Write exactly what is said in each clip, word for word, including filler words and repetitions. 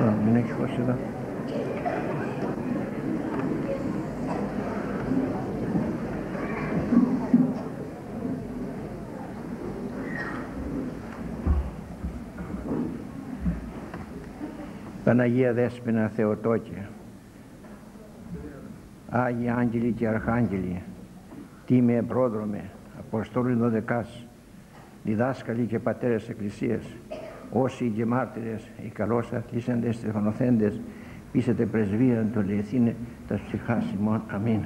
μην έχει χώσει εδώ. Παναγία Δέσποινα Θεοτόκε, Άγιοι Άγγελοι και Αρχάγγελοι, Τίμιε Πρόδρομε, Αποστόλοι Δωδεκάς, διδάσκαλοι και πατέρες Εκκλησίας, όσοι και μάρτυρες, οι καλώς αθλήσαντες, στεφανοθέντες, πείσετε πρεσβείαν το λιεθήνε τας ψυχάς ημών. Αμήν.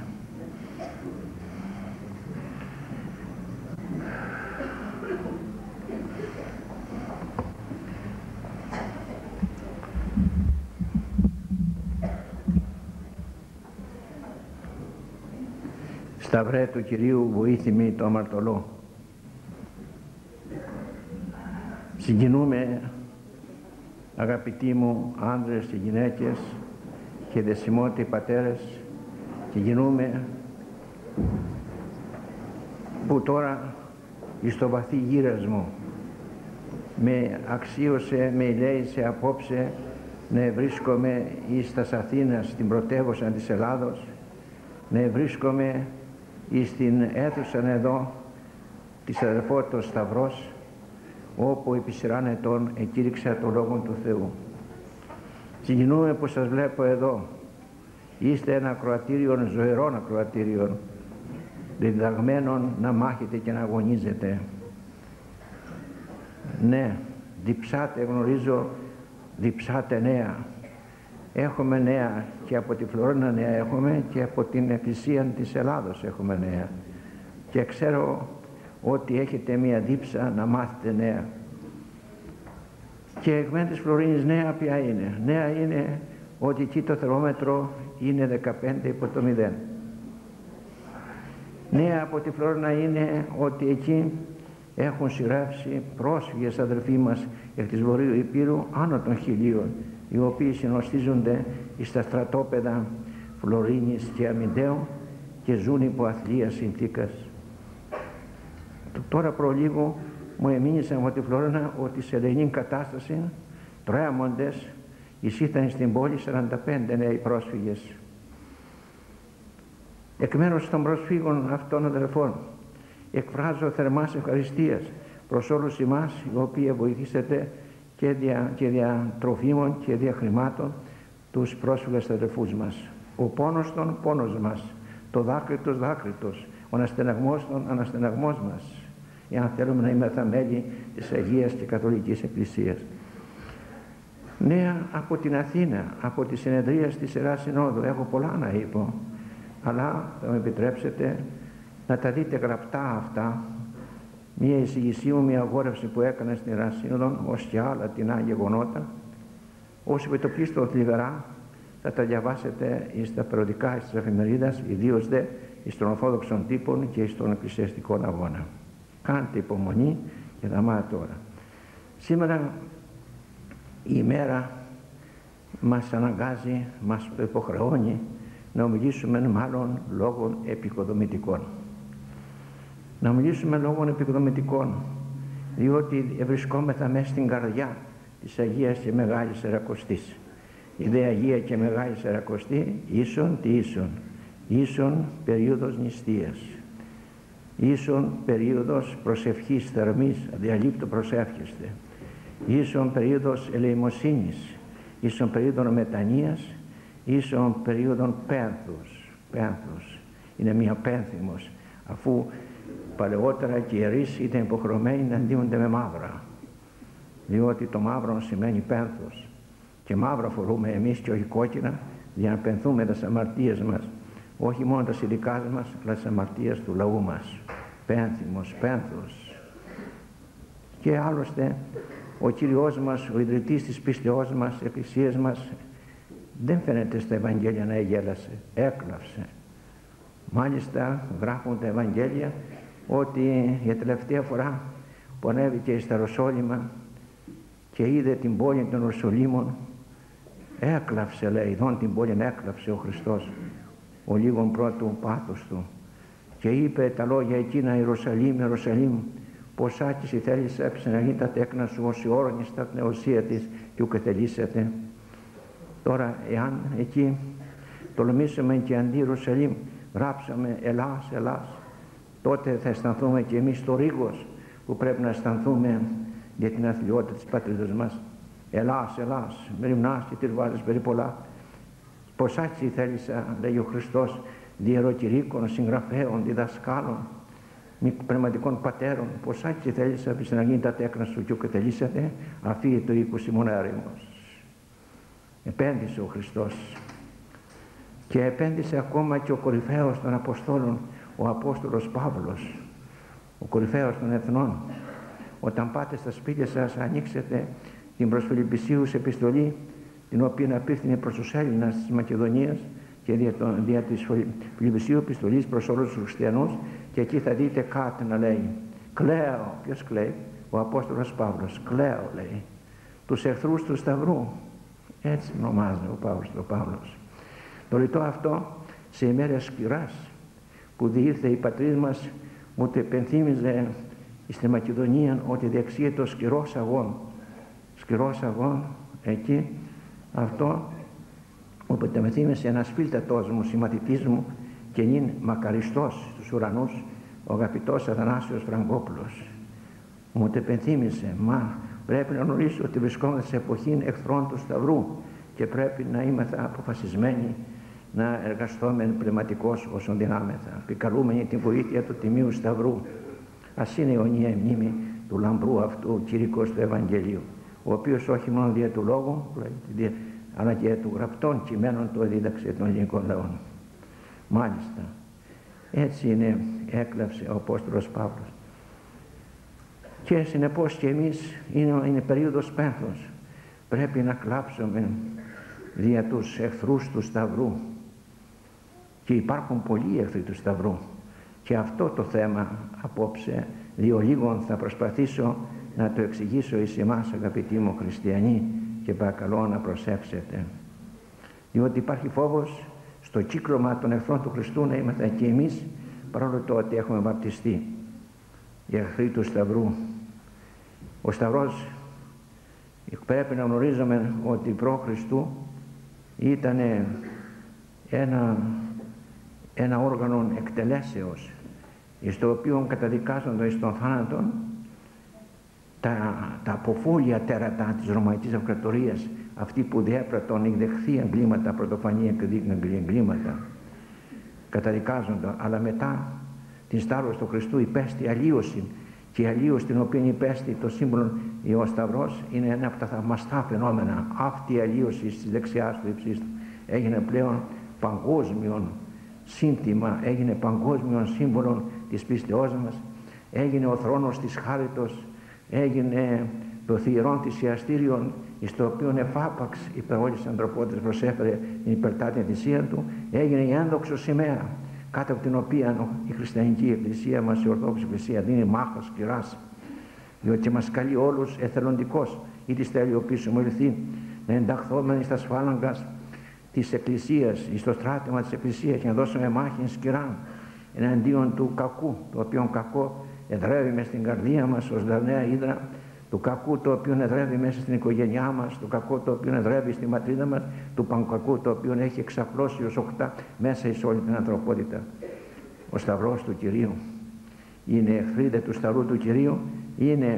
Σταυρέ του Κυρίου βοήθημη το αμαρτωλό. Συγκινούμε, αγαπητοί μου άνδρες και γυναίκες και δεσιμότοι πατέρες, συγκινούμε που τώρα εις το βαθύ γύρασμο με αξίωσε, με ηλέησε απόψε να βρίσκομαι εις τας Αθήνας, στην πρωτεύουσα της Ελλάδος, να βρίσκομαι εις την αίθουσα εδώ της αδερφότητος Σταυρός, όπου επί σειράν ετών εκήρυξα το Λόγο του Θεού. Συγκινούμε που σας βλέπω εδώ. Είστε ένα ακροατήριον, ζωηρόν ακροατήριον, διδαγμένον να μάχετε και να αγωνίζετε. Ναι, διψάτε, γνωρίζω, διψάτε νέα. Έχουμε νέα και από τη Φλωρίνα νέα έχουμε και από την Εκκλησία της Ελλάδος έχουμε νέα. Και ξέρω ότι έχετε μία δίψα να μάθετε νέα. Και εκ της Φλωρίνης νέα ποια είναι? Νέα είναι ότι εκεί το θερμόμετρο είναι δεκαπέντε υπό το μηδέν. Νέα από τη Φλωρίνα είναι ότι εκεί έχουν σειρεύσει πρόσφυγες αδερφοί μας εκ της Βορείου Υπήρου άνω των χιλίων, οι οποίοι συνοστίζονται στα στρατόπεδα Φλωρίνης και Αμυντέου και ζουν υπό αθλίας συνθήκας. Τώρα προλίγου μου εμείνησαν από τη Φλωρίνα ότι σε ελληνική κατάσταση τρέμοντες εισήταν στην πόλη σαράντα πέντε νέοι πρόσφυγες. Εκ μέρους των προσφύγων αυτών αδελφών εκφράζω θερμάς ευχαριστίας προς όλους εμάς οι οποίοι βοηθήσετε και δια, και δια τροφίμων και δια χρημάτων τους πρόσφυγες αδελφούς μας. Ο πόνος των πόνος μας, το δάκρυ τους δάκρυ τους, ο αναστεναγμός των αναστεναγμός μας, εάν θέλουμε να είμαστε μέλη της Αγίας και Καθολικής Εκκλησίας. Νέα από την Αθήνα, από τη συνεδρία της Ιεράς Συνόδου, έχω πολλά να είπω, αλλά θα με επιτρέψετε να τα δείτε γραπτά αυτά, μια εισηγησή μου, μια αγόρευση που έκανα στην Ιερά Σύνοδο, ως και άλλα τεινά γεγονότα, όσοι με το πλήστο θλιβερά θα τα διαβάσετε στα περιοδικά της εφημερίδας, ιδίως δε στον Ορθόδοξων τύπων και στον εκκλησιαστικών αγώνα. Κάντε υπομονή και θα μάθετε τώρα. Σήμερα η ημέρα μας αναγκάζει, μας υποχρεώνει να μιλήσουμε μάλλον λόγων επικοδομητικών. Να μιλήσουμε λόγων επικοδομητικών, διότι βρισκόμεθα μέσα στην καρδιά της Αγίας και Μεγάλης Σαρακοστής. Η δε Αγία και Μεγάλη Σαρακοστή ίσον τι ίσον, ίσον περίοδος νηστείας, ίσον περίοδος προσευχής θερμής, αδιαλείπτου προσεύχεστε, ίσον περίοδος ελεημοσύνης, ίσον περίοδος μετανοίας, ίσον περίοδος πένθους. Πένθους είναι μια πένθυμος, αφού παλαιότερα και οι ιερείς ήταν υποχρεωμένοι να ντύονται με μαύρα, διότι το μαύρο σημαίνει πένθος και μαύρα φορούμε εμείς και όχι κόκκινα, για να πενθούμε τις αμαρτίες μας, όχι μόνο τα ειδικά μας, αλλά τις αμαρτίες του λαού μας. Πένθυμος, πένθος. Και άλλωστε ο Κύριος μας, ο ιδρυτής της πίστεώς μας, της Εκκλησίας μας, δεν φαίνεται στα Ευαγγέλια να εγέλασε, έκλαψε. Μάλιστα γράφουν τα Ευαγγέλια ότι για τελευταία φορά που ανέβηκε στα Ιεροσόλυμα και είδε την πόλη των Ιεροσολύμων, έκλαψε, λέει, ειδών την πόλη έκλαψε ο Χριστός ο λίγον πρώτου πάθους του και είπε τα λόγια εκείνα: Ιερουσαλήμ, Ιερουσαλήμ, πως άκηση θέλεις έψε να γίνει τα τέκνα σου ως η όρνη στα πνεωσία της και ουκ θελήσετε. Τώρα, εάν εκεί τολμήσουμε και αντί Ιερουσαλήμ γράψαμε Ελλάς, Ελλάς, τότε θα αισθανθούμε και εμείς το ρίγος που πρέπει να αισθανθούμε για την αθλειότητα της πατρίδας μας. Ελλάς, Ελλάς, μεριμνάς και τη βάζεις περί πολλά. Ποσάτσι θέλησα, λέει ο Χριστός, διαιροκηρύκων, συγγραφέων, διδασκάλων, πνευματικών πατέρων, ποσάτσι θέλησα, πεις να γίνει τα τέκνα σου και ουκετελήσατε, αφή το οίκους ημών έρημος. Επένδυσε ο Χριστός και επένδυσε ακόμα και ο κορυφαίος των Αποστόλων, ο Απόστολος Παύλος, ο κορυφαίος των εθνών. Όταν πάτε στα σπίτια σας, ανοίξετε την προς Φιλιππισίους επιστολή, την οποία απίφθηνε προς τους Έλληνας της Μακεδονίας και δια, το, δια της Φιλιππισίου επιστολής προς όλους τους χριστιανούς, και εκεί θα δείτε κάτι να λέει. Κλαίω. Ποιος κλαίει? Ο Απόστολος Παύλος. Κλαίω, λέει, τους εχθρούς του Σταυρού. Έτσι ονομάζεται ο Παύλος, ο Παύλος. Το ρητό αυτό σε ημέρες σκυράς που διήρθε η πατρίδα μας, μου το επενθύμιζε στην Μακεδονία ότι διεξήγεται ο σκυρός αγών. Σκυρός αγών εκεί, αυτό όποτε με θύμισε ένας φίλτατός μου, συμμαθητής μου και νυν μακαριστός στους ουρανούς, ο αγαπητός Αθανάσιος Φραγκόπουλος. Μου το επενθύμισε, μα πρέπει να γνωρίσω ότι βρισκόμαστε σε εποχή εχθρών του Σταυρού και πρέπει να είμαστε αποφασισμένοι να εργαστούμε πνευματικώς όσον δυνάμεθα, επικαλούμενοι την βοήθεια του Τιμίου Σταυρού. Ας είναι αιωνία η μνήμη του λαμπρού αυτού κηρύκος του Ευαγγελίου, ο οποίος όχι μόνο δια του λόγου, αλλά και του γραπτών κειμένων το δίδαξε των ελληνικών λαών. Μάλιστα, έτσι είναι, έκλαψε ο Απόστολος Παύλος. Και συνεπώς και εμείς είναι, είναι περίοδος πένθος. Πρέπει να κλάψουμε δια τους εχθρούς του Σταυρού. Και υπάρχουν πολλοί εχθροί του Σταυρού. Και αυτό το θέμα απόψε, δύο λίγων θα προσπαθήσω να το εξηγήσω εις εμάς, αγαπητοί μου χριστιανοί, και παρακαλώ να προσέξετε. Διότι υπάρχει φόβος στο κύκλωμα των εχθρών του Χριστού να είμαστε και εμείς, παρόλο το ότι έχουμε βαπτιστεί. Οι εχθροί του Σταυρού. Ο Σταυρός, πρέπει να γνωρίζουμε ότι προ Χριστού ήταν ένα, ένα όργανο εκτελέσεως, στο οποίο καταδικάζονται εις τον θάνατον τα, τα αποφόλια τέρατα της Ρωμαϊκής Αυτοκρατορίας, αυτοί που διέπρατον εκδεχθεί εγκλήματα, πρωτοφανή εγκλήματα, καταδικάζονται, αλλά μετά την σταύρωση του Χριστού υπέστη αλλίωση, και η αλλίωση την οποία υπέστη το σύμβολο ο Σταυρός είναι ένα από τα θαυμαστά φαινόμενα. Αυτή η αλλίωση της δεξιάς του υψής του έγινε πλέον παγκόσμιον σύνθημα, έγινε παγκόσμιον σύμβολο της πίστεώς μας, έγινε ο θρόνος της χάριτος, έγινε το θηρόν θυσιαστήριον, στο οποίο εφάπαξ υπέρ όλης της ανθρωπότητας προσέφερε την υπερτάτια θυσία του, έγινε η ένδοξο σημαία, κάτω από την οποία η χριστιανική εκκλησία μας, η Ορθόδοξη Εκκλησία, δίνει μάχα σκληράς, διότι μας καλεί όλους εθελοντικώς, ή της θέλει ο πίσω μου ελθεί, να ενταχθούμε στα σφάλαγγας της Εκκλησίας, στο στράτημα της Εκκλησίας, και να δώσουμε μάχη σκληρά εναντίον του κακού, το οποίο κακό εδρεύει μες στην καρδία μας ως δανέα ύδρα, του κακού το οποίο εδρεύει μέσα στην οικογένειά μας, του κακού το οποίο εδρεύει στη ματρίδα μας, του κακού το οποίο έχει εξαπλώσει ως οχτά μέσα εις όλη την ανθρωπότητα. Ο Σταυρός του Κυρίου είναι εχθροί του Σταυρού του Κυρίου, είναι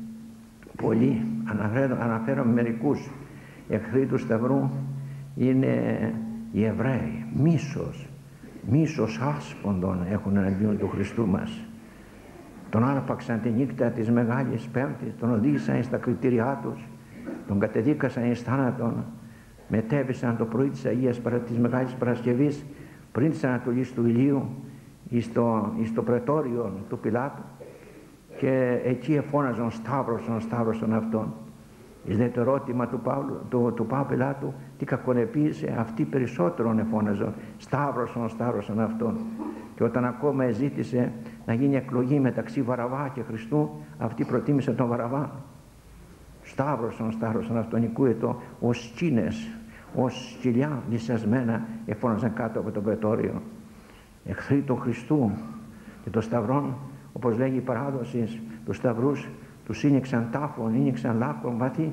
πολλοί, αναφέρω, αναφέρω μερικούς. Εχθροί του Σταυρού είναι οι Εβραίοι, μίσος, μίσος άσπονδων έχουν εναντίον του Χριστού μας. Τον άρπαξαν τη νύχτα της Μεγάλης Πέμπτης, τον οδήγησαν στα κριτήριά τους, τον κατεδίκασαν εις θάνατον, μετέβησαν το πρωί της Αγίας της Μεγάλης Παρασκευής πριν της ανατολής του ηλίου εις το, εις το πρετόριο του Πιλάτου, και εκεί εφώναζαν Σταύρωσον, Σταύρωσον αυτόν. Εις δε το ερώτημα του Παύλου, του, του Παύλου Πιλάτου, τι κακονεπίησε, αυτοί περισσότερον εφώναζαν Σταύρωσον, Σταύρωσον αυτόν. Και όταν ακόμα ζήτησε να γίνει εκλογή μεταξύ Βαραβά και Χριστού, αυτοί προτίμησαν τον Βαραβά. Σταύρωσον, Σταύρωσον αυτόν, οικούετο ως σκήνες, ως σκυλιά λυσιασμένα εφώναζαν κάτω από το πρετόριο. Εχθροί του Χριστού και των Σταυρών, όπως λέγει η παράδοση, τους Σταυρούς τους ίνιξαν τάφων, ίνιξαν λάκκων βαθύ,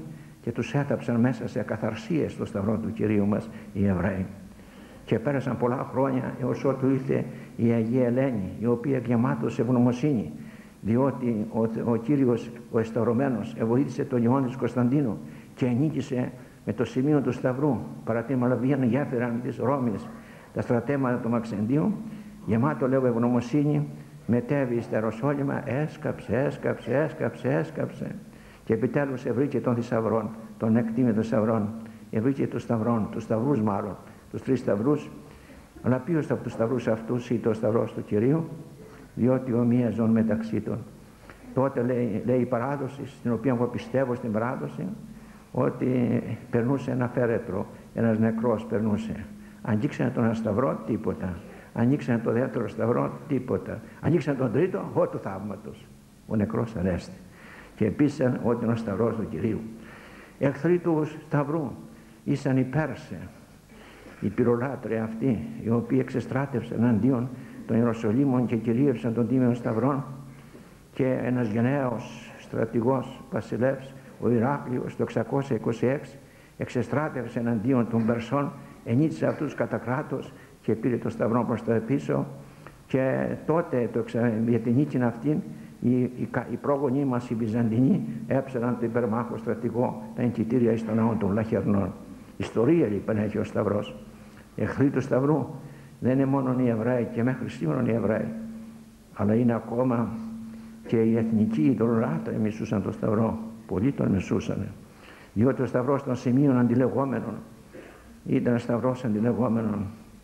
και τους έθαψαν μέσα σε ακαθαρσίες στο σταυρό του Κυρίου μας οι Εβραίοι. Και πέρασαν πολλά χρόνια έως ότου ήρθε η Αγία Ελένη, η οποία γεμάτος ευγνωμοσύνη, διότι ο, ο Κύριος ο εσταυρωμένος βοήθησε τον Ιωάννη Κωνσταντίνο και ενίκησε με το σημείο του σταυρού, παρατήμα λαβίαν γέφυραν της Ρώμης τα στρατέματα του Μαξεντίου. Γεμάτο λέω ευγνωμοσύνη, μετέβη στα Ιεροσόλυμα, έσκαψε, έσκαψε, έσκαψε, έσκαψε και επιτέλους ευρήκε των θησαυρών, των εκτίμητων σταυρών, ευρήκε των σταυρών, τους σταυρούς μάλλον, τους τρεις σταυρούς. Αλλά ποιος από τους σταυρούς αυτούς ήταν ο σταυρός του Κυρίου, διότι ομοίαζον μεταξύ των. Τότε λέει, λέει η παράδοση, στην οποία εγώ πιστεύω στην παράδοση, ότι περνούσε ένα φέρετρο, ένας νεκρός περνούσε. Ανοίξανε τον ένα σταυρό, τίποτα. Ανοίξανε τον δεύτερο σταυρό, τίποτα. Ανοίξανε τον τρίτο, ό του θαύματος. Ο νεκρός ανέστη. Και επίσης ότι είναι ο σταυρός του Κυρίου. Εχθροί του σταυρού ήσαν οι Πέρσε, οι πυρολάτροι αυτοί, οι οποίοι εξεστράτευσαν εναντίον των Ιεροσολύμων και κυρίευσαν των τίμιων σταυρών, και ένας γενναίος στρατηγός βασιλεύς, ο Ηράκλειος, το εξακόσια είκοσι έξι, εξεστράτευσε εναντίον των Περσών, ενίτησε αυτούς κατά κράτος και πήρε το σταυρό προς τα πίσω. Και τότε το εξα... για την νίκη αυτή οι, οι, οι πρόγονοί μας οι Βυζαντινοί έψεραν τον υπερμάχο στρατηγό τα εγκητήρια εις των ναών των Λαχερνών. Ιστορία λοιπόν έχει ο σταυρός. Εχθροί του σταυρού δεν είναι μόνο οι Εβραίοι και μέχρι σήμερα οι Εβραίοι, αλλά είναι ακόμα και οι εθνικοί ειδωλολάτροι μισούσαν τον σταυρό. Πολλοί τον μισούσαν, διότι ο σταυρός των σημείων αντιλεγόμενων ήταν σταυρός αντιλεγόμενων.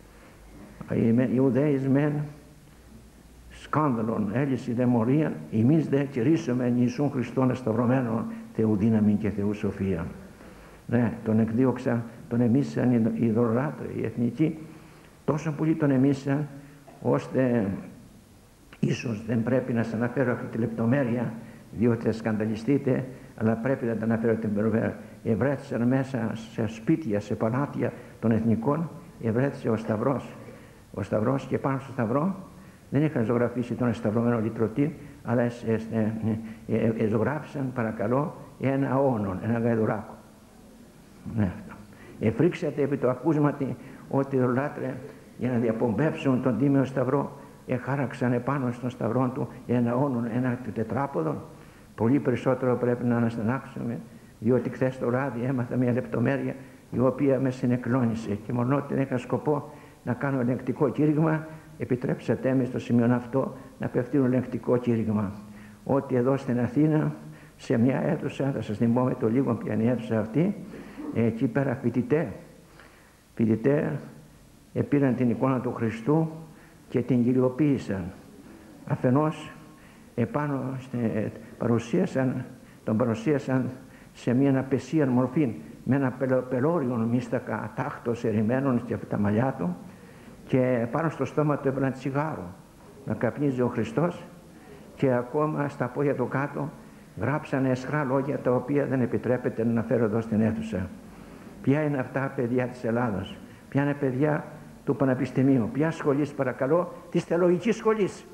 Οι Ιουδαίοι μεν σκάνδαλον έλυση δε μορία, εμείς δε κηρύσσομεν Ιησούν Χριστόν εσταυρωμένον, Θεού δύναμη και Θεού σοφία. Ναι, τον εκδίωξαν, τον εμίσαν οι ειδωλολάτροι, οι εθνικοί, τόσο πολύ τον εμίσαν, ώστε ίσως δεν πρέπει να σας αναφέρω αυτή τη λεπτομέρεια, διότι θα σκανδαλιστείτε, αλλά πρέπει να τα αναφέρω την λεπτομέρεια. Ευρέθησαν μέσα σε σπίτια, σε παλάτια των εθνικών, ευρέθησε ο σταυρός. Ο σταυρός, και πάνω στο σταυρό δεν είχαν ζωγραφίσει τον εσταυρωμένο λυτρωτή, αλλά ζωγράφησαν, παρακαλώ, ένα όνον, ένα γαϊδουράκο. Ναι, εφρίξατε επί το ακούσματι ότι οι ειδωλολάτροι για να διαπομπεύσουν τον τίμιο σταυρό εχάραξαν επάνω στον σταυρό του ένα όνον, ένα τετράποδο. Πολύ περισσότερο πρέπει να αναστενάξουμε, διότι χθες το βράδυ έμαθα μια λεπτομέρεια η οποία με συνεκλώνησε και μόνο ότι δεν είχα σκοπό να κάνω ελεγκτικό κήρυγμα, επιτρέψατε με στο σημείο αυτό να απευθύνω ελεγκτικό κήρυγμα. Ότι εδώ στην Αθήνα, σε μια αίθουσα, θα σας θυμώ με το λίγο ποια είναι η αίθουσα αυτή, εκεί πέρα φοιτητέ, φοιτητέ πήραν την εικόνα του Χριστού και την γυριοποίησαν. Αφενός επάνω στε, παρουσίασαν, τον παρουσίασαν σε μια απεσία μορφή, με ένα πελώριο μίστακα τάχτος ερημένων και από τα μαλλιά του, και πάνω στο στόμα του έβαλαν τσιγάρο να καπνίζει ο Χριστός, και ακόμα στα πόδια του κάτω γράψανε αισχρά λόγια τα οποία δεν επιτρέπεται να αναφέρω εδώ στην αίθουσα. Ποια είναι αυτά παιδιά της Ελλάδος, ποια είναι παιδιά του Πανεπιστημίου, ποια σχολής παρακαλώ, της θεολογικής σχολής.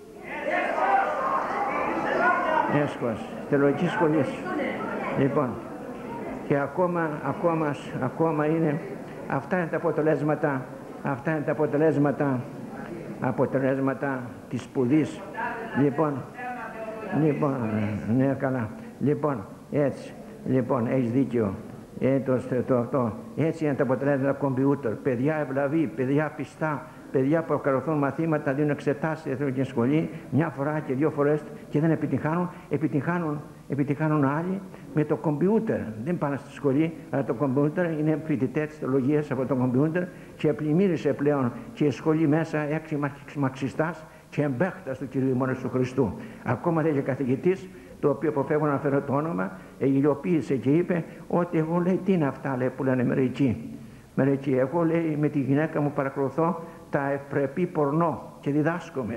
Έσχος, θεολογικής σχολής. Λοιπόν, και ακόμα, ακόμα, ακόμα είναι, αυτά είναι τα αποτελέσματα, αυτά είναι τα αποτελέσματα, αποτελέσματα της σπουδής. Λοιπόν, λοιπόν, ναι καλά, λοιπόν, έτσι, λοιπόν, έχεις δίκιο. Ε, το, το, το, έτσι είναι τα αποτελέσματα κομπιούτερ. Παιδιά ευλαβή, παιδιά πιστά, παιδιά που ακολουθούν μαθήματα, δίνουν εξετάσεις στην εθνική σχολή μια φορά και δύο φορές και δεν επιτυχάνουν, επιτυχάνουν, επιτυχάνουν άλλοι με το κομπιούτερ. Δεν πάνε στη σχολή, αλλά το κομπιούτερ είναι φοιτητές της θεολογίας από το κομπιούτερ, και πλημμύρισε πλέον και η σχολή μέσα έξι μαξιστάς και εμπέχτας του Κυρίου μόνο του Χριστού. Ακόμα δεν είχε καθηγητής, το οποίο αποφεύγω να αναφέρω το όνομα, εγιλιοποίησε και είπε ότι εγώ, λέει, τι είναι αυτά, λέει, που λένε μερικοί. Μερικοί, εγώ, λέει, με τη γυναίκα μου παρακολουθώ τα ευπρεπή πορνό και διδάσκομαι.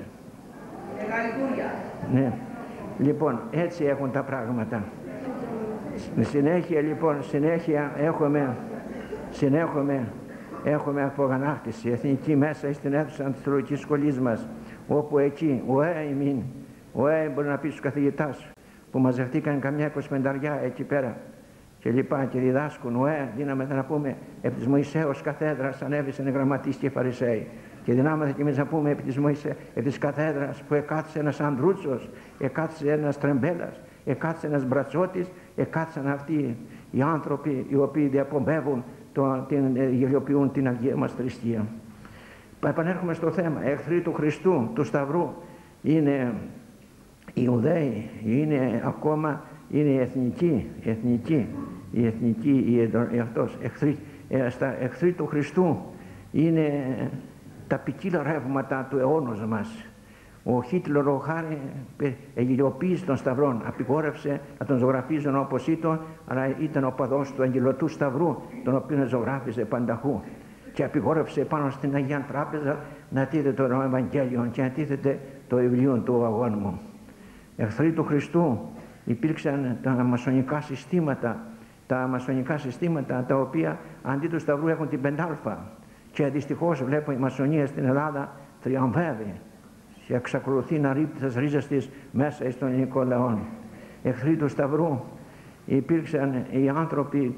Ναι. Λοιπόν, έτσι έχουν τα πράγματα. Συνέχεια, λοιπόν, συνέχεια έχουμε, συνέχουμε, έχουμε απογανάκτηση εθνική μέσα στην αίθουσα της θεολογικής σχολής μας, όπου εκεί, ο ΕΕ, ο ΕΕ μπορεί να πει στους καθηγητάς, που μαζευτήκαν καμιά εικοσιπενταριά εκεί πέρα, και λοιπά και διδάσκουν, ε, δίναμε να πούμε επί της Μωυσέως καθέδρας ανέβησαν οι γραμματείς και οι Φαρισαίοι. Και δυνάμεθα κι εμείς να πούμε επί της, Μωυσέ, επί της καθέδρας που εκάθισε ένας Ανδρούτσος, εκάθισε ένας Τρεμπέλας, εκάθισε ένας Μπρατσότης, εκάθισαν αυτοί οι άνθρωποι οι οποίοι διαπομπεύουν, το, την, γελιοποιούν την Αγία μας θρησκεία. Επανέρχομαι στο θέμα. Εχθροί του Χριστού, του Σταυρού, είναι οι Ιουδαίοι, είναι ακόμα είναι οι εθνικοί, οι εθνικοί, οι εθνικοί, οι αυτός, εχθροί, ε, στα εχθροί του Χριστού είναι τα ποικίλα ρεύματα του αιώνος μας. Ο Χίτλερ ο Χάρη εγγυλιοποίησε των Σταυρών, απειγόρευσε να τον ζωγραφίζουν όπως ήταν, αλλά ήταν ο παδός του αγγελωτού Σταυρού, τον οποίο ζωγράφιζε πανταχού. Και απειγόρευσε πάνω στην Αγία Τράπεζα να τίθεται το Ευαγγέλιο και να τίθεται το βιβλίο του αγώνα μου. Εχθροί του Χριστού υπήρξαν τα μασονικά συστήματα, τα μασονικά συστήματα τα οποία αντί του Σταυρού έχουν την πεντάλφα. Και δυστυχώς βλέπω η μασονία στην Ελλάδα θριαμβεύει και εξακολουθεί να ρίχνει τις ρίζες της μέσα στον ελληνικό λαό. Εχθροί του Σταυρού υπήρξαν οι άνθρωποι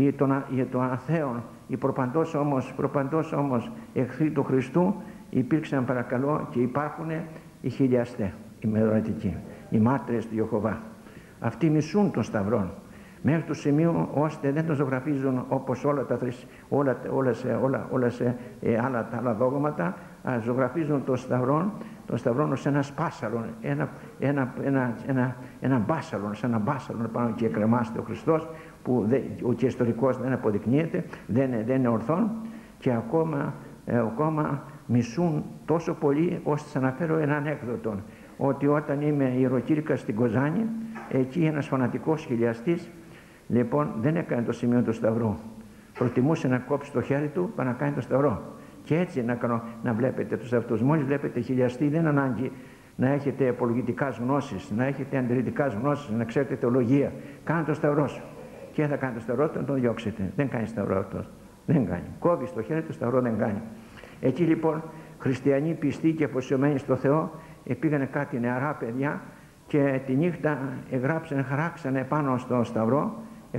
των αθέων, οι προπαντός όμως, προπαντός όμως εχθροί του Χριστού υπήρξαν, παρακαλώ, και υπάρχουν οι χιλιαστές, οι μεδονατικοί, οι μάρτυρες του Ιεχωβά. Αυτοί μισούν των Σταυρών μέχρι το σημείο ώστε δεν τον ζωγραφίζουν όπως όλα τα, όλα, όλα, σε, όλα, όλα σε, ε, άλλα, τα άλλα δόγματα, α, ζωγραφίζουν τον Σταυρόν, τον Σταυρόν ως ένα σπάσαλον, ένα, ένα, ένα, ένα, ένα μπάσαλον, σαν ένα μπάσαλον πάνω και εκκρεμάστε ο Χριστός, που δε, ο και ιστορικός δεν αποδεικνύεται, δεν, δεν είναι ορθόν, και ακόμα, ε, ακόμα μισούν τόσο πολύ ώστε σας αναφέρω ένα ανέκδοτο, ότι όταν είμαι ιεροκήρυκας στην Κοζάνη, εκεί ένας φανατικός χιλιαστής λοιπόν δεν έκανε το σημείο του Σταυρού. Προτιμούσε να κόψει το χέρι του παρά να κάνει το Σταυρό. Και έτσι να, κάνω, να βλέπετε τους αυτούς. Μόλις βλέπετε χιλιαστή, δεν είναι ανάγκη να έχετε απολογητικές γνώσεις, να έχετε αντιρρητικές γνώσεις, να ξέρετε θεολογία. Κάνε το Σταυρό σου. Και θα κάνει το Σταυρό του, να τον διώξετε. Δεν κάνει Σταυρό αυτό. Δεν κάνει. Κόβει το χέρι του, Σταυρό δεν κάνει. Εκεί λοιπόν χριστιανοί πιστοί και αφοσιωμένοι στο Θεό πήγανε κάτι νεαρά παιδιά και τη νύχτα εγγράψανε, χαράξανε πάνω στο Σταυρό,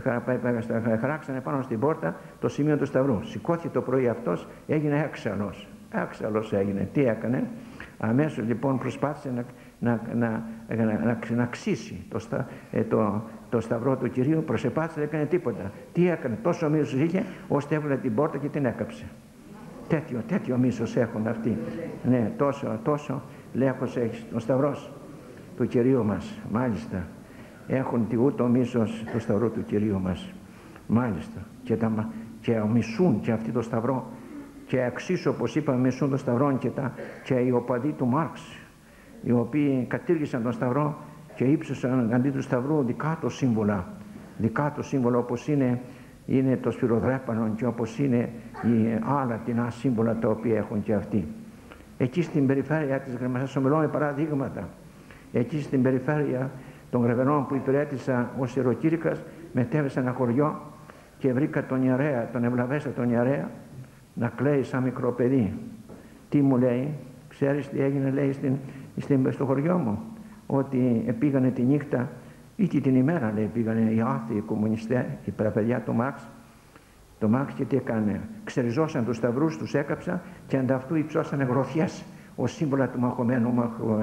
χαράξανε πάνω στην πόρτα το σημείο του Σταυρού. Σηκώθηκε το πρωί αυτός, έγινε έξαλλος. Έξαλλος έγινε. Τι έκανε? Αμέσως λοιπόν προσπάθησε να, να, να, να, να, να ξύσει το, στα, ε, το, το Σταυρό του Κυρίου. Προσεπάθησε, δεν έκανε τίποτα. Τι έκανε? Τόσο μίσος είχε ώστε έβγαλε την πόρτα και την έκαψε. Τέτοιο, τέτοιο μίσος έχουν αυτοί. Ναι, τόσο, τόσο λέκος έχει ο Σταυρός του Κυρίου μας. Μάλιστα. Έχουν τη ούτω μίσος του Σταυρού του Κυρίου μας. Μάλιστα. Και, τα, και μισούν και αυτοί το Σταυρό. Και εξίσου, όπως είπαμε, μισούν τον Σταυρό και, τα, και οι οπαδοί του Μάρξ, οι οποίοι κατήργησαν τον Σταυρό και ύψωσαν αντί του Σταυρού δικά του σύμβολα. Δικά του σύμβολα, όπως είναι, είναι το σφυροδρέπανο και όπως είναι οι άλλα τεινά σύμβολα τα οποία έχουν και αυτοί. Εκεί στην περιφέρεια της Γρεμασίας, ομιλώ με παραδείγματα, εκεί στην περιφέρεια των Γρεβενών που υπηρέτησα ως ιεροκήρυκας, μετέβησα ένα χωριό και βρήκα τον ιερέα, τον ευλαβέσα τον ιερέα, να κλαίει σαν μικρό παιδί. Τι μου λέει? Ξέρεις τι έγινε? Λέει στην, στην, στο χωριό μου ότι πήγανε τη νύχτα ή και την ημέρα, λέει, πήγανε οι άθεοι, οι κομμουνιστές, οι παιδιά του Μάρξ, το Μάρξ, και τι έκανε? Ξεριζώσαν τους σταυρούς, τους έκαψαν και ανταυτού υψώσανε γροθιές ως σύμβολα του μαχωμένου μαχου.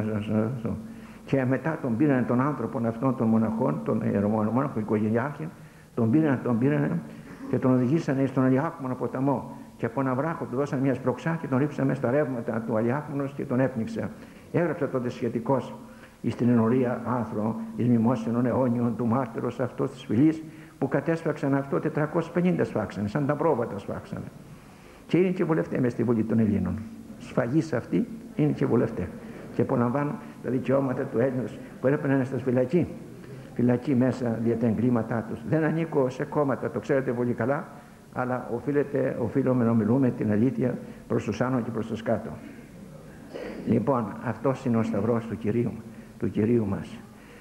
Και μετά τον πήρανε τον άνθρωπο αυτών των μοναχών, τον ιερομόναχο οικογενειάρχη, τον πήρανε, τον πήρανε και τον οδηγήσανε στον Αλιάκμονο ποταμό. Και από ένα βράχο του δώσαν μια σπροξά και τον ρίψαμε στα ρεύματα του Αλιάκμονος και τον έπνιξε. Έγραψε τότε σχετικός στην ενορία άρθρο εις μνημόσυνων αιώνιων του μάρτυρος αυτός της φυλής, που κατέσφαξαν αυτό τετρακόσιες πενήντα σφάξανε, σαν τα πρόβατα σφάξανε. Και είναι και βουλευτές μες στη Βουλή των Ελλήνων. Σφαγής αυτή είναι και βουλευτές. Και απολαμβάνουν τα δικαιώματα του Έλληνος που έπρεπε να είναι στα φυλακή. Φυλακή μέσα για τα εγκλήματά τους. Δεν ανήκω σε κόμματα, το ξέρετε πολύ καλά, αλλά οφείλεται, οφείλουμε να μιλούμε την αλήθεια προς τους άνω και προς τους κάτω. Λοιπόν, αυτός είναι ο Σταυρός του Κυρίου, του Κυρίου μας.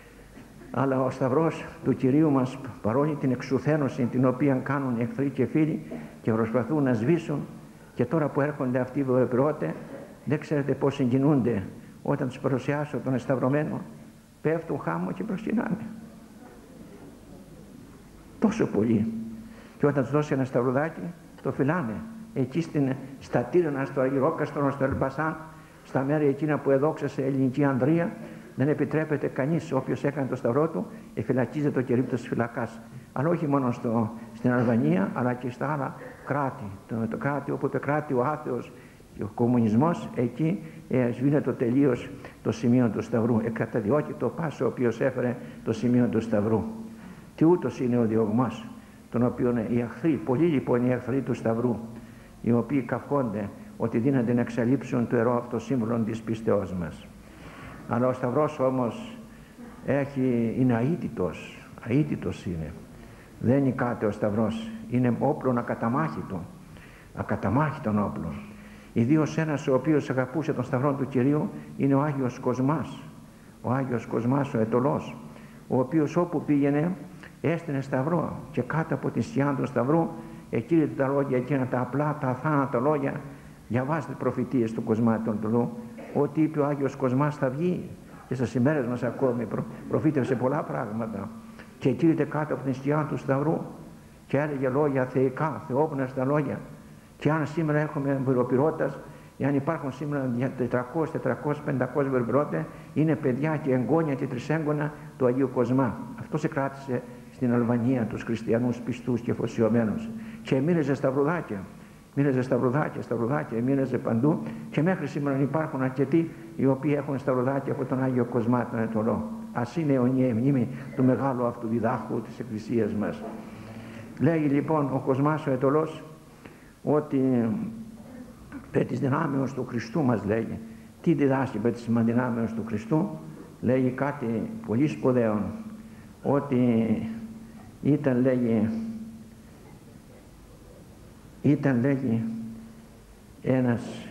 Αλλά ο Σταυρός του Κυρίου μας, παρόλη την εξουθένωση την οποία κάνουν εχθροί και φίλοι και προσπαθούν να σβήσουν, και τώρα που έρχονται αυτοί οι βορειοπυρώτες, δεν ξέρετε πώς συγκινούνται όταν τους παρουσιάσω τον εσταυρωμένο, πέφτουν χάμω και προσκυνάνε. τόσο πολύ. Και όταν τους δώσει ένα σταυρουδάκι, το φυλάνε. Εκεί στην, στα Τύρανα, στο Αγιρόκαστρο, στο Ελμπασάν, στα μέρη εκείνα που εδόξασε η ελληνική Ανδρεία, δεν επιτρέπεται κανείς, όποιος έκανε το σταυρό του, εφυλακίζεται το κερίπτος της φυλακάς. Αλλά όχι μόνο στο, στην Αλβανία, αλλά και στα άλλα κράτη. Το, το κράτη όπου επεκράτη ο άθεος και ο κομμουνισμός, εκεί ε, σβήνεται τελείως το σημείο του σταυρού. Εκαταδιώκει το πάσο ο οποίος έφερε το σημείο του σταυρού. Και ούτως είναι ο διωγμός, τον οποίο οι εχθροί, πολλοί λοιπόν οι εχθροί του σταυρού, οι οποίοι καυχόνται ότι δίνονται να εξαλείψουν το ιερό αυτό σύμβολο της πίστεώς μας. Αλλά ο σταυρός όμως έχει, είναι αίτητος, αίτητος είναι. Δεν νικάται ο σταυρός, είναι όπλο ακαταμάχητο, ακαταμάχητον όπλο. Ιδίως ένας ο οποίος αγαπούσε τον σταυρό του Κυρίου είναι ο Άγιος Κοσμάς, ο Άγιος Κοσμάς ο Αιτωλός, ο οποίος όπου πήγαινε έστεινε σταυρό και κάτω από τη σκιά του σταυρού εκείνη τα λόγια, εκείνα τα απλά, τα αθάνατα λόγια. Διαβάστε προφητείες του Κοσμά του Αιτωλού, ότι είπε ο Άγιος Κοσμάς θα βγει, και στις ημέρες μας ακόμη προ, προφήτευσε πολλά πράγματα, και κοίταται κάτω από την σκιά του σταυρού και έλεγε λόγια θεϊκά, θεόπνευστα λόγια. Και αν σήμερα έχουμε βεροπυρώτας, αν υπάρχουν σήμερα τετρακόσιοι, τετρακόσιοι, πεντακόσιοι βεροπυρώτες, είναι παιδιά και εγγόνια και τρισέγγωνα του Αγίου Κοσμά. Αυτό κράτησε στην Αλβανία τους χριστιανούς πιστούς και φωσιωμένους, και μοίραζε σταυρουδάκια. Μοίραζε σταυρουδάκια, σταυρουδάκια, μοίραζε παντού, και μέχρι σήμερα υπάρχουν αρκετοί οι οποίοι έχουν σταυρουδάκια από τον Άγιο Κοσμά τον Αιτωλό. Ας είναι αιωνία η μνήμη του μεγάλου αυτού διδάχου της Εκκλησίας μας. Λέγει λοιπόν ο Κοσμάς ο Αιτωλός ότι περί της δυνάμεως του Χριστού μας λέγει. Τι διδάσκει περί της δυνάμεως του Χριστού? Λέγει κάτι πολύ σπουδαίο, ότι ήταν λέγει ήταν λέγει ένας,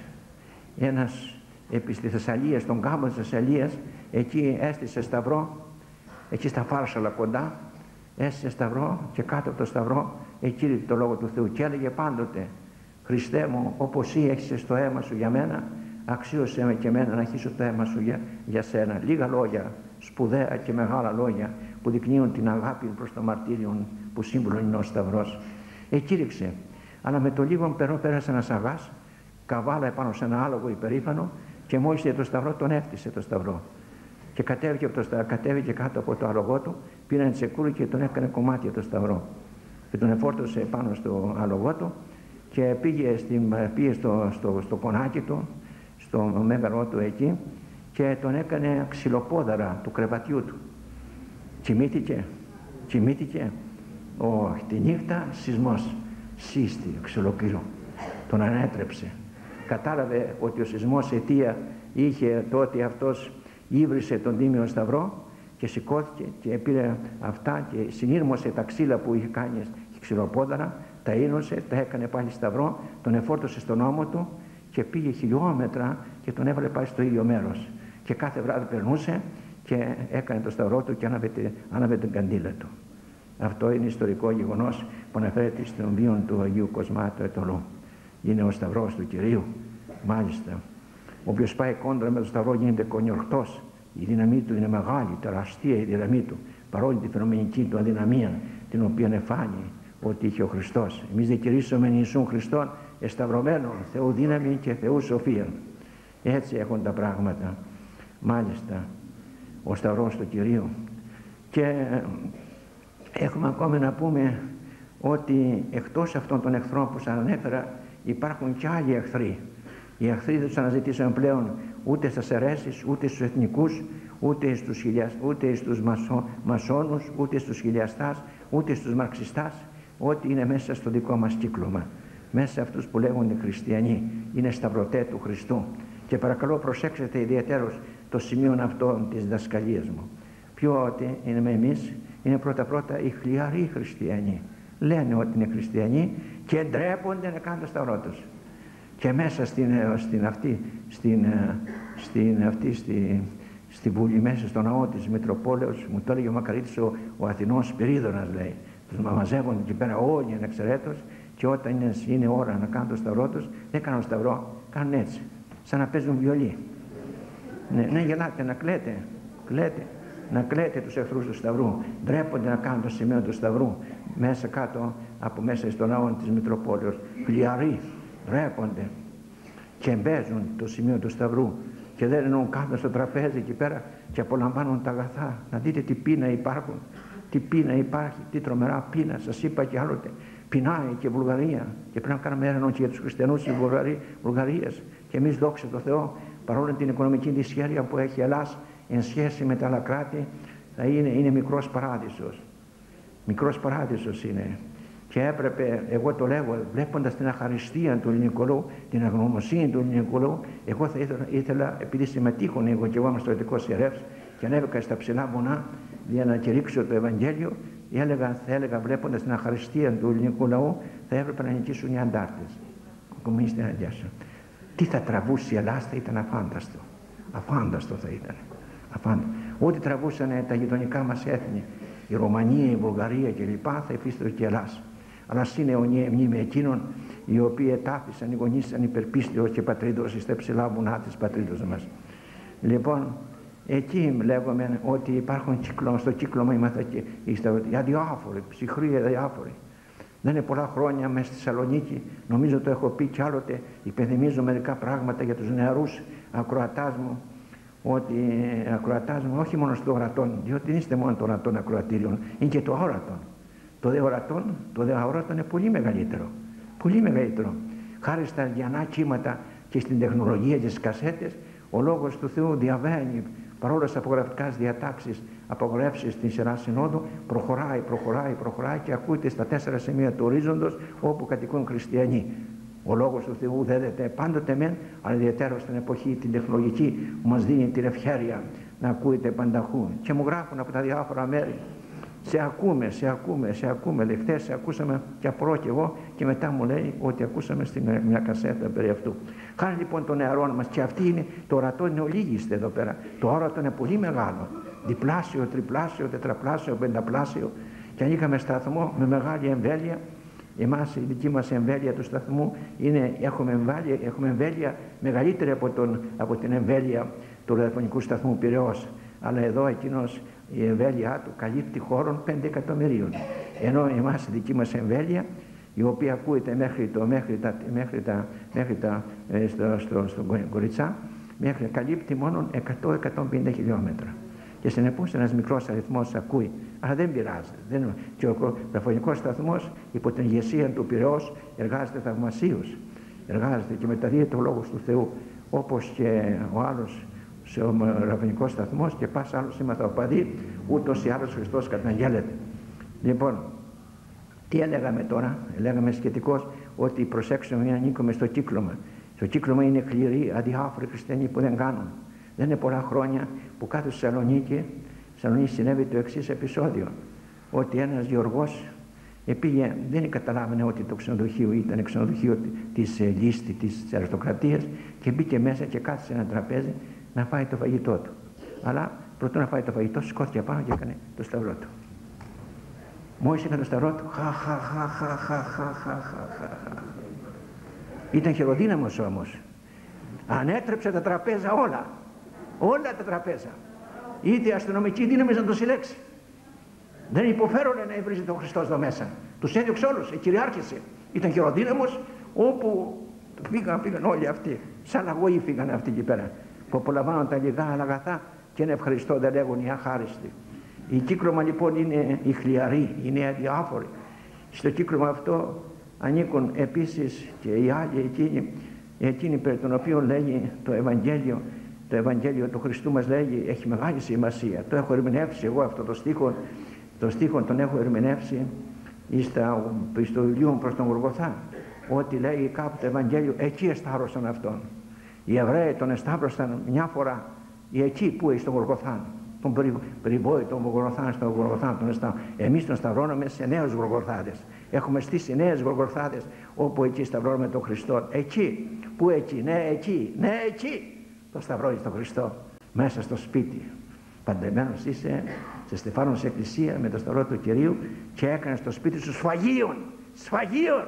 ένας επί στη Θεσσαλία, στον κάμπο της Θεσσαλίας, εκεί έστησε σταυρό, εκεί στα Φάρσαλα κοντά, έστησε σταυρό και κάτω από το σταυρό εκήρυτε το Λόγο του Θεού και έλεγε πάντοτε: Χριστέ μου, όπως εσύ έχεις το αίμα σου για μένα, αξίωσέ με και εμένα να χύσω το αίμα σου για, για σένα. Λίγα λόγια, σπουδαία και μεγάλα λόγια που δεικνύουν την αγάπη προς το μαρτύριο που σύμβολο είναι ο σταυρός. Εκήρυξε. Αλλά με το λίγο περό πέρασε ένας αγάς, καβάλα επάνω σε ένα άλογο υπερήφανο, και μόλις είδε το σταυρό τον έφτιασε το σταυρό. Και κατέβηκε, από το σταυρό, κατέβηκε κάτω από το άλογό του, πήρε ένα τσεκούρι και τον έκανε κομμάτια το σταυρό. Και τον εφόρτωσε πάνω στο άλογό του και πήγε, στην, πήγε στο, στο, στο κονάκι του, στο μέγαρό του εκεί, και τον έκανε ξυλοπόδαρα του κρεβατιού του. Κοιμήθηκε, κοιμήθηκε. Όχι, τη νύχτα σεισμός. Σύστη εξ ολοκλήρου. Τον ανέτρεψε. Κατάλαβε ότι ο σεισμός αιτία είχε το ότι αυτός ύβρισε τον Τίμιο Σταυρό, και σηκώθηκε και πήρε αυτά και συνήρμωσε τα ξύλα που είχε κάνει ξυλοπόδαρα, τα ίνωσε, τα έκανε πάλι σταυρό, τον εφόρτωσε στον ώμο του και πήγε χιλιόμετρα και τον έβαλε πάλι στο ίδιο μέρος. Και κάθε βράδυ περνούσε και έκανε το σταυρό του και άναβε, άναβε την καντήλα του. Αυτό είναι ιστορικό γεγονός που αναφέρεται στον βίο του Αγίου Κοσμά του Αιτωλού. Είναι ο σταυρός του Κυρίου, μάλιστα. Όποιος πάει κόντρα με το σταυρό γίνεται κονιορχτός. Η δύναμή του είναι μεγάλη, τεραστία η δύναμή του, παρόλη τη φαινομενική του αδυναμία, την οποία εφάνει ότι είχε ο Χριστός. Εμείς δεν κηρύσσομεν Ιησούν Χριστόν εσταυρωμένον, Θεού δύναμη και Θεού σοφία. Έτσι έχουν τα πράγματα. Μάλιστα, ο σταυρός του Κυρίου. Και έχουμε ακόμη να πούμε ότι εκτός αυτών των εχθρών που σας ανέφερα υπάρχουν και άλλοι εχθροί. Οι εχθροί δεν τους αναζητήσαν πλέον ούτε στις αιρέσεις, ούτε στους εθνικούς, ούτε στους, χιλιασ... ούτε στους μασο... μασόνους, ούτε στους χιλιαστάς, ούτε στους μαρξιστάς, ό,τι είναι μέσα στο δικό μας κύκλωμα. Μέσα σε αυτούς που λέγονται χριστιανοί, είναι σταυρωτέ του Χριστού. Και παρακαλώ προσέξτε ιδιαίτερως το σημείο αυτό της διδασκαλίας μου. Ποιο ότι είναι με εμείς, είναι πρώτα-πρώτα οι χλιαροί χριστιανοί. Λένε ότι είναι χριστιανοί και ντρέπονται να κάνουν το σταυρό τους. Και μέσα στην, στην αυτή, στην, στην, αυτή, στη, στη Βουλή, μέσα στο ναό της Μητροπόλεως, μου το έλεγε ο Μακαρίτης ο, ο Αθηνός Σπυρίδωνας, λέει. Τους μαζεύονται εκεί πέρα όλοι ανεξαιρέτως, και όταν είναι, είναι ώρα να κάνουν το σταυρό τους, δεν κάνουν σταυρό, κάνουν έτσι, σαν να παίζουν βιολί. Ναι, ναι, γελάτε, να κλαίτε, κλαίτε. να κλαίτε τους εχθρούς του Σταυρού, ντρέπονται να κάνουν το σημείο του Σταυρού μέσα κάτω από μέσα στον ναό της Μητροπόλεως. Χλιαροί ντρέπονται και μπέζουν το σημείο του Σταυρού και δεν εννοούν κάτω στο τραπέζι εκεί πέρα και απολαμβάνουν τα αγαθά. Να δείτε τι πείνα υπάρχουν, τι πείνα υπάρχει, τι τρομερά πείνα. Σας είπα και άλλοτε, πεινάει και η Βουλγαρία και πρέπει να κάνουμε έρευνα και για τους χριστιανούς της Βουλγαρίας. Και εμείς, δόξα τω Θεώ, παρόλο την οικονομική δυσχέρεια που έχει η Ελλάς εν σχέση με τα άλλα κράτη, θα είναι, είναι μικρός παράδεισος. Μικρός παράδεισος είναι. Και έπρεπε, εγώ το λέγω, βλέποντας την αχαριστία του ελληνικού λαού, την αγνωμοσύνη του ελληνικού λαού, εγώ θα ήθελα, ήθελα επειδή συμμετείχω εγώ και εγώ είμαι στρατικός ιερεύς και ανέβηκα στα ψηλά βουνά για να κηρύξω το Ευαγγέλιο, έλεγα, θα έλεγα, βλέποντας την αχαριστία του ελληνικού λαού, θα έπρεπε να νικήσουν οι αντάρτες. Κομμουνιστές να νικήσουν. Τι θα τραβούσε η Ελλάδα, θα ήταν αφάνταστο. Αφάνταστο θα ήταν. Αφάνταστο. Ό,τι τραβούσαν τα γειτονικά μας έθνη, η Ρωμανία, η Βουλγαρία κλπ. Θα υφίσταται και η Ελλάδα. Αλλά είναι μνήμη εκείνων οι οποίοι ετάφησαν, οι γονείς υπερπίστεως και πατρίδος στα ψηλά βουνά της πατρίδος μας. Λοιπόν, εκεί λέγουμε ότι υπάρχουν κύκλωμα, στο κύκλωμα είμαστε και οι αδιάφοροι, ψυχροί αδιάφοροι. Δεν είναι πολλά χρόνια μέσα στη Θεσσαλονίκη, νομίζω το έχω πει κι άλλοτε, υπενθυμίζω μερικά πράγματα για τους νεαρούς ακροατάς μου, ότι ακροατάς μου όχι μόνο στο ορατόν, διότι δεν είστε μόνο το ορατόν ακροατήριον, είναι και το αόρατον. Το δε ορατόν, το δε αόρατον είναι πολύ μεγαλύτερο, πολύ μεγαλύτερο. Χάρη στα αργιανά κύματα και στην τεχνολογία και στις κασέτες, ο Λόγος του Θεού διαβαίνει παρόλο στις απογραφικές διατάξεις, απογορεύσεις στην σειρά συνόδου, προχωράει, προχωράει, προχωράει και ακούεται στα τέσσερα σημεία του ορίζοντος όπου κατοικούν χριστιανοί. Ο Λόγος του Θεού δέδεται πάντοτε μεν, αλλά ιδιαίτερα στην εποχή την τεχνολογική που μας δίνει την ευχέρεια να ακούεται πανταχού. Και μου γράφουν από τα διάφορα μέρη, σε ακούμε, σε ακούμε, σε ακούμε. Λέει, χθες σε ακούσαμε και απορώ και εγώ, και μετά μου λέει ότι ακούσαμε στην μια κασέτα περί αυτού. Χάρη λοιπόν των νεαρών μας, και αυτή είναι, το ορατό είναι ολίγιστο εδώ πέρα. Το όρατο είναι πολύ μεγάλο. Διπλάσιο, τριπλάσιο, τετραπλάσιο, πενταπλάσιο. Και αν είχαμε σταθμό με μεγάλη εμβέλεια, εμάς η δική μας εμβέλεια του σταθμού είναι, έχουμε, εμβέλεια, έχουμε εμβέλεια μεγαλύτερη από, τον, από την εμβέλεια του ραδιοφωνικού σταθμού Πειραιώς. Αλλά εδώ εκείνος, η εμβέλειά του καλύπτει χώρων πέντε εκατομμυρίων. Ενώ εμάς η δική μας εμβέλεια, η οποία ακούεται μέχρι, το, μέχρι τα, μέχρι τα, μέχρι τα ε, στο, στο, στο Κοριτσά, μέχρι, καλύπτει μόνο εκατό με εκατόν πενήντα χιλιόμετρα. Και συνεπώς ένας μικρός αριθμός ακούει, αλλά δεν πειράζει. Δεν, και ο ραδιοφωνικός σταθμός υπό την ηγεσία του Πειραιώς εργάζεται θαυμασίως. Εργάζεται και μεταδίδεται ο Λόγος του Θεού, όπως και ο άλλος σε ο ραδιοφωνικός σταθμός και πας άλλος είμαστε οπαδοί, ούτως ή άλλως Χριστός καταγγέλλεται. Λοιπόν, τι έλεγαμε τώρα, λέγαμε σχετικώς ότι προσέξουμε να ανήκουμε στο κύκλωμα. Το κύκλωμα είναι χλιροί, αδιάφοροι χριστιανοί που δεν κάνουν. Δεν είναι πολλά χρόνια που κάτω στη Θεσσαλονίκη, Θεσσαλονίκη συνέβη το εξής επεισόδιο, ότι ένας γεωργός επήγε, δεν καταλάβαινε ότι το ξενοδοχείο ήταν ξενοδοχείο της λίστη της αριστοκρατίας και μπήκε μέσα και κάθισε σε ένα τραπέζι να φάει το φαγητό του. Αλλά προτού να φάει το φαγητό, σηκώθηκε πάνω και έκανε το σταυρό του. Μόλις έκανε το σταυρό του, χα χα χα χα χα χα χα χα. Ήταν χειροδύναμος όμως. Ανέτρεψε τα τραπέζα όλα. Όλα τα τραπέζα. Είτε η αστυνομική δύναμη να το συλλέξει. Δεν υποφέρονται να βρίζει τον Χριστό εδώ μέσα. Τους έδιωξε όλους, κυριάρχησε. Ήταν χειροδύναμος, όπου πήγαν, πήγαν όλοι αυτοί. Σαν λαγωγοί φύγαν αυτοί εκεί πέρα. Που απολαμβάνουν τα λιγά αγαθά και είναι ευχαριστώ, δεν λέγουν οι αχάριστοι. Η κύκλωμα λοιπόν είναι οι χλιαροί, είναι αδιάφοροι. Στο κύκλωμα αυτό ανήκουν επίσης και οι άλλοι εκείνοι, εκείνοι περί των οποίων λέγει το Ευαγγέλιο. Το Ευαγγέλιο του Χριστού μας λέγει, έχει μεγάλη σημασία. Το έχω ερμηνεύσει εγώ αυτό το στίχο, το στίχο τον έχω ερμηνεύσει στο βιβλίο προς τον Γολγοθά, ότι λέει κάπου το Ευαγγέλιο, εκεί εσταύρωσαν αυτόν. Οι Εβραίοι τον εσταύρωσαν μια φορά, ή εκεί που είναι στον Γολγοθά, τον περιβόη, τον Γολγοθά, στον Γολγοθά τον εσταύρωσαν. Εμείς τον σταυρώνουμε σε νέους Γολγοθάδες. Έχουμε στήσει νέες Γολγοθάδες, όπου εκεί σταυρώνουμε τον Χριστό. Εκεί, που εκεί, ναι εκεί, ναι εκεί. Το σταυρώνει τον Χριστό μέσα στο σπίτι. Παντεμένος είσαι σε Στεφάνος εκκλησία με το σταυρό του Κυρίου και έκανε στο σπίτι σου σφαγίων, σφαγίων.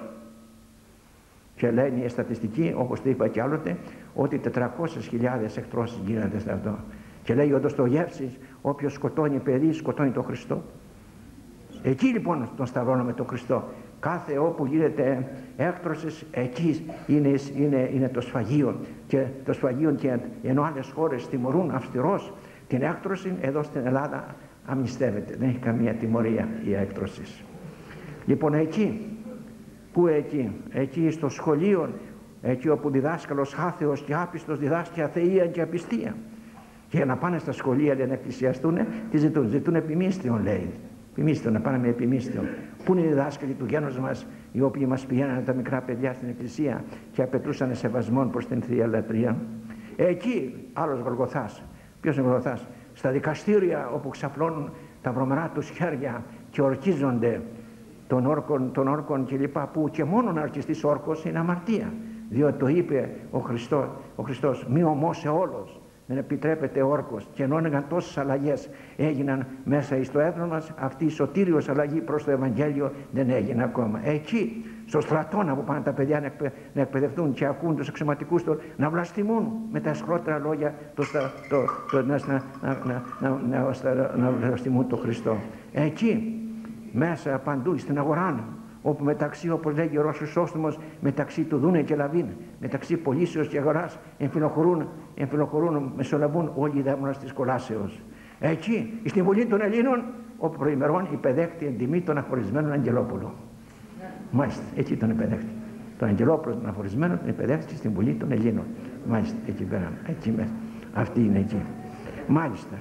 Και λένε οι στατιστικοί, όπως το είπα και άλλοτε, ότι τετρακόσιες χιλιάδες εκτρώσεις γίνονται σε αυτό. Και λέει ο Ντοστογεύσκης, όποιος σκοτώνει παιδί σκοτώνει τον Χριστό. Εκεί λοιπόν τον σταυρώναμε τον Χριστό. Κάθε όπου γίνεται έκτρωσης, εκεί είναι, είναι, είναι το σφαγείο. Και το σφαγείο, και ενώ άλλες χώρες τιμωρούν αυστηρώς την έκτρωση, εδώ στην Ελλάδα αμνηστεύεται. Δεν έχει καμία τιμωρία η έκτρωση. Λοιπόν, εκεί, πού εκεί, εκεί στο σχολείο, εκεί όπου διδάσκαλος άθεος και άπιστος διδάσκει αθεία και απιστία. Και για να πάνε στα σχολεία, λέει, να εκκλησιαστούν, τι ζητούν, ζητούν επιμίσθιον, λέει. Επιμίσθιον, να πάνε με επιμίσθιον. Πού είναι οι δάσκαλοι του γένους μας, οι οποίοι μας πηγαίνανε τα μικρά παιδιά στην εκκλησία και απαιτούσαν σεβασμόν προς την Θεία Λατρεία? Εκεί άλλος Γολγοθάς. Ποιος είναι Γολγοθάς? Στα δικαστήρια όπου ξαπλώνουν τα βρωμερά τους χέρια και ορκίζονται των όρκων, των όρκων κλπ. Που και μόνο να ορκιστείς όρκος είναι αμαρτία. Διότι το είπε ο Χριστός, ο Χριστός, μη ομώσε όλος. Δεν επιτρέπεται όρκος. Και ενώ έγιναν τόσες αλλαγές έγιναν μέσα στο έθνο μας, αυτή η σωτήριος αλλαγή προς το Ευαγγέλιο δεν έγινε ακόμα. Εκεί, στο στρατόνα που πάνε τα παιδιά να, εκπαι, να εκπαιδευτούν και ακούν τους αξιωματικούς του να βλαστημούν με τα ασχρότερα λόγια το, το, το, το, να, να, να, να, να, να βλαστημούν τον Χριστό. Εκεί, μέσα παντού, στην αγορά, όπου μεταξύ, όπως λέγει ο Ρώσος Χρυσόστομος, μεταξύ του Δούνε και Λαβίν, μεταξύ πωλήσεως και αγοράς, εμφυλοχωρούν, εμφυλοχωρούν, μεσολαβούν όλοι οι δαίμονες της κολάσεως. Εκεί, στην Βουλή των Ελλήνων, όπου προημερών υπεδέχτη εν τιμή των αφορισμένων Αγγελόπουλων. Μάλιστα, εκεί τον υπεδέχτη. Τον Αγγελόπουλο των αφορισμένων τον υπεδέχτη στην Βουλή των Ελλήνων. Μάλιστα, εκεί πέρα, εκεί μέσα. Αυτή είναι εκεί. Μάλιστα.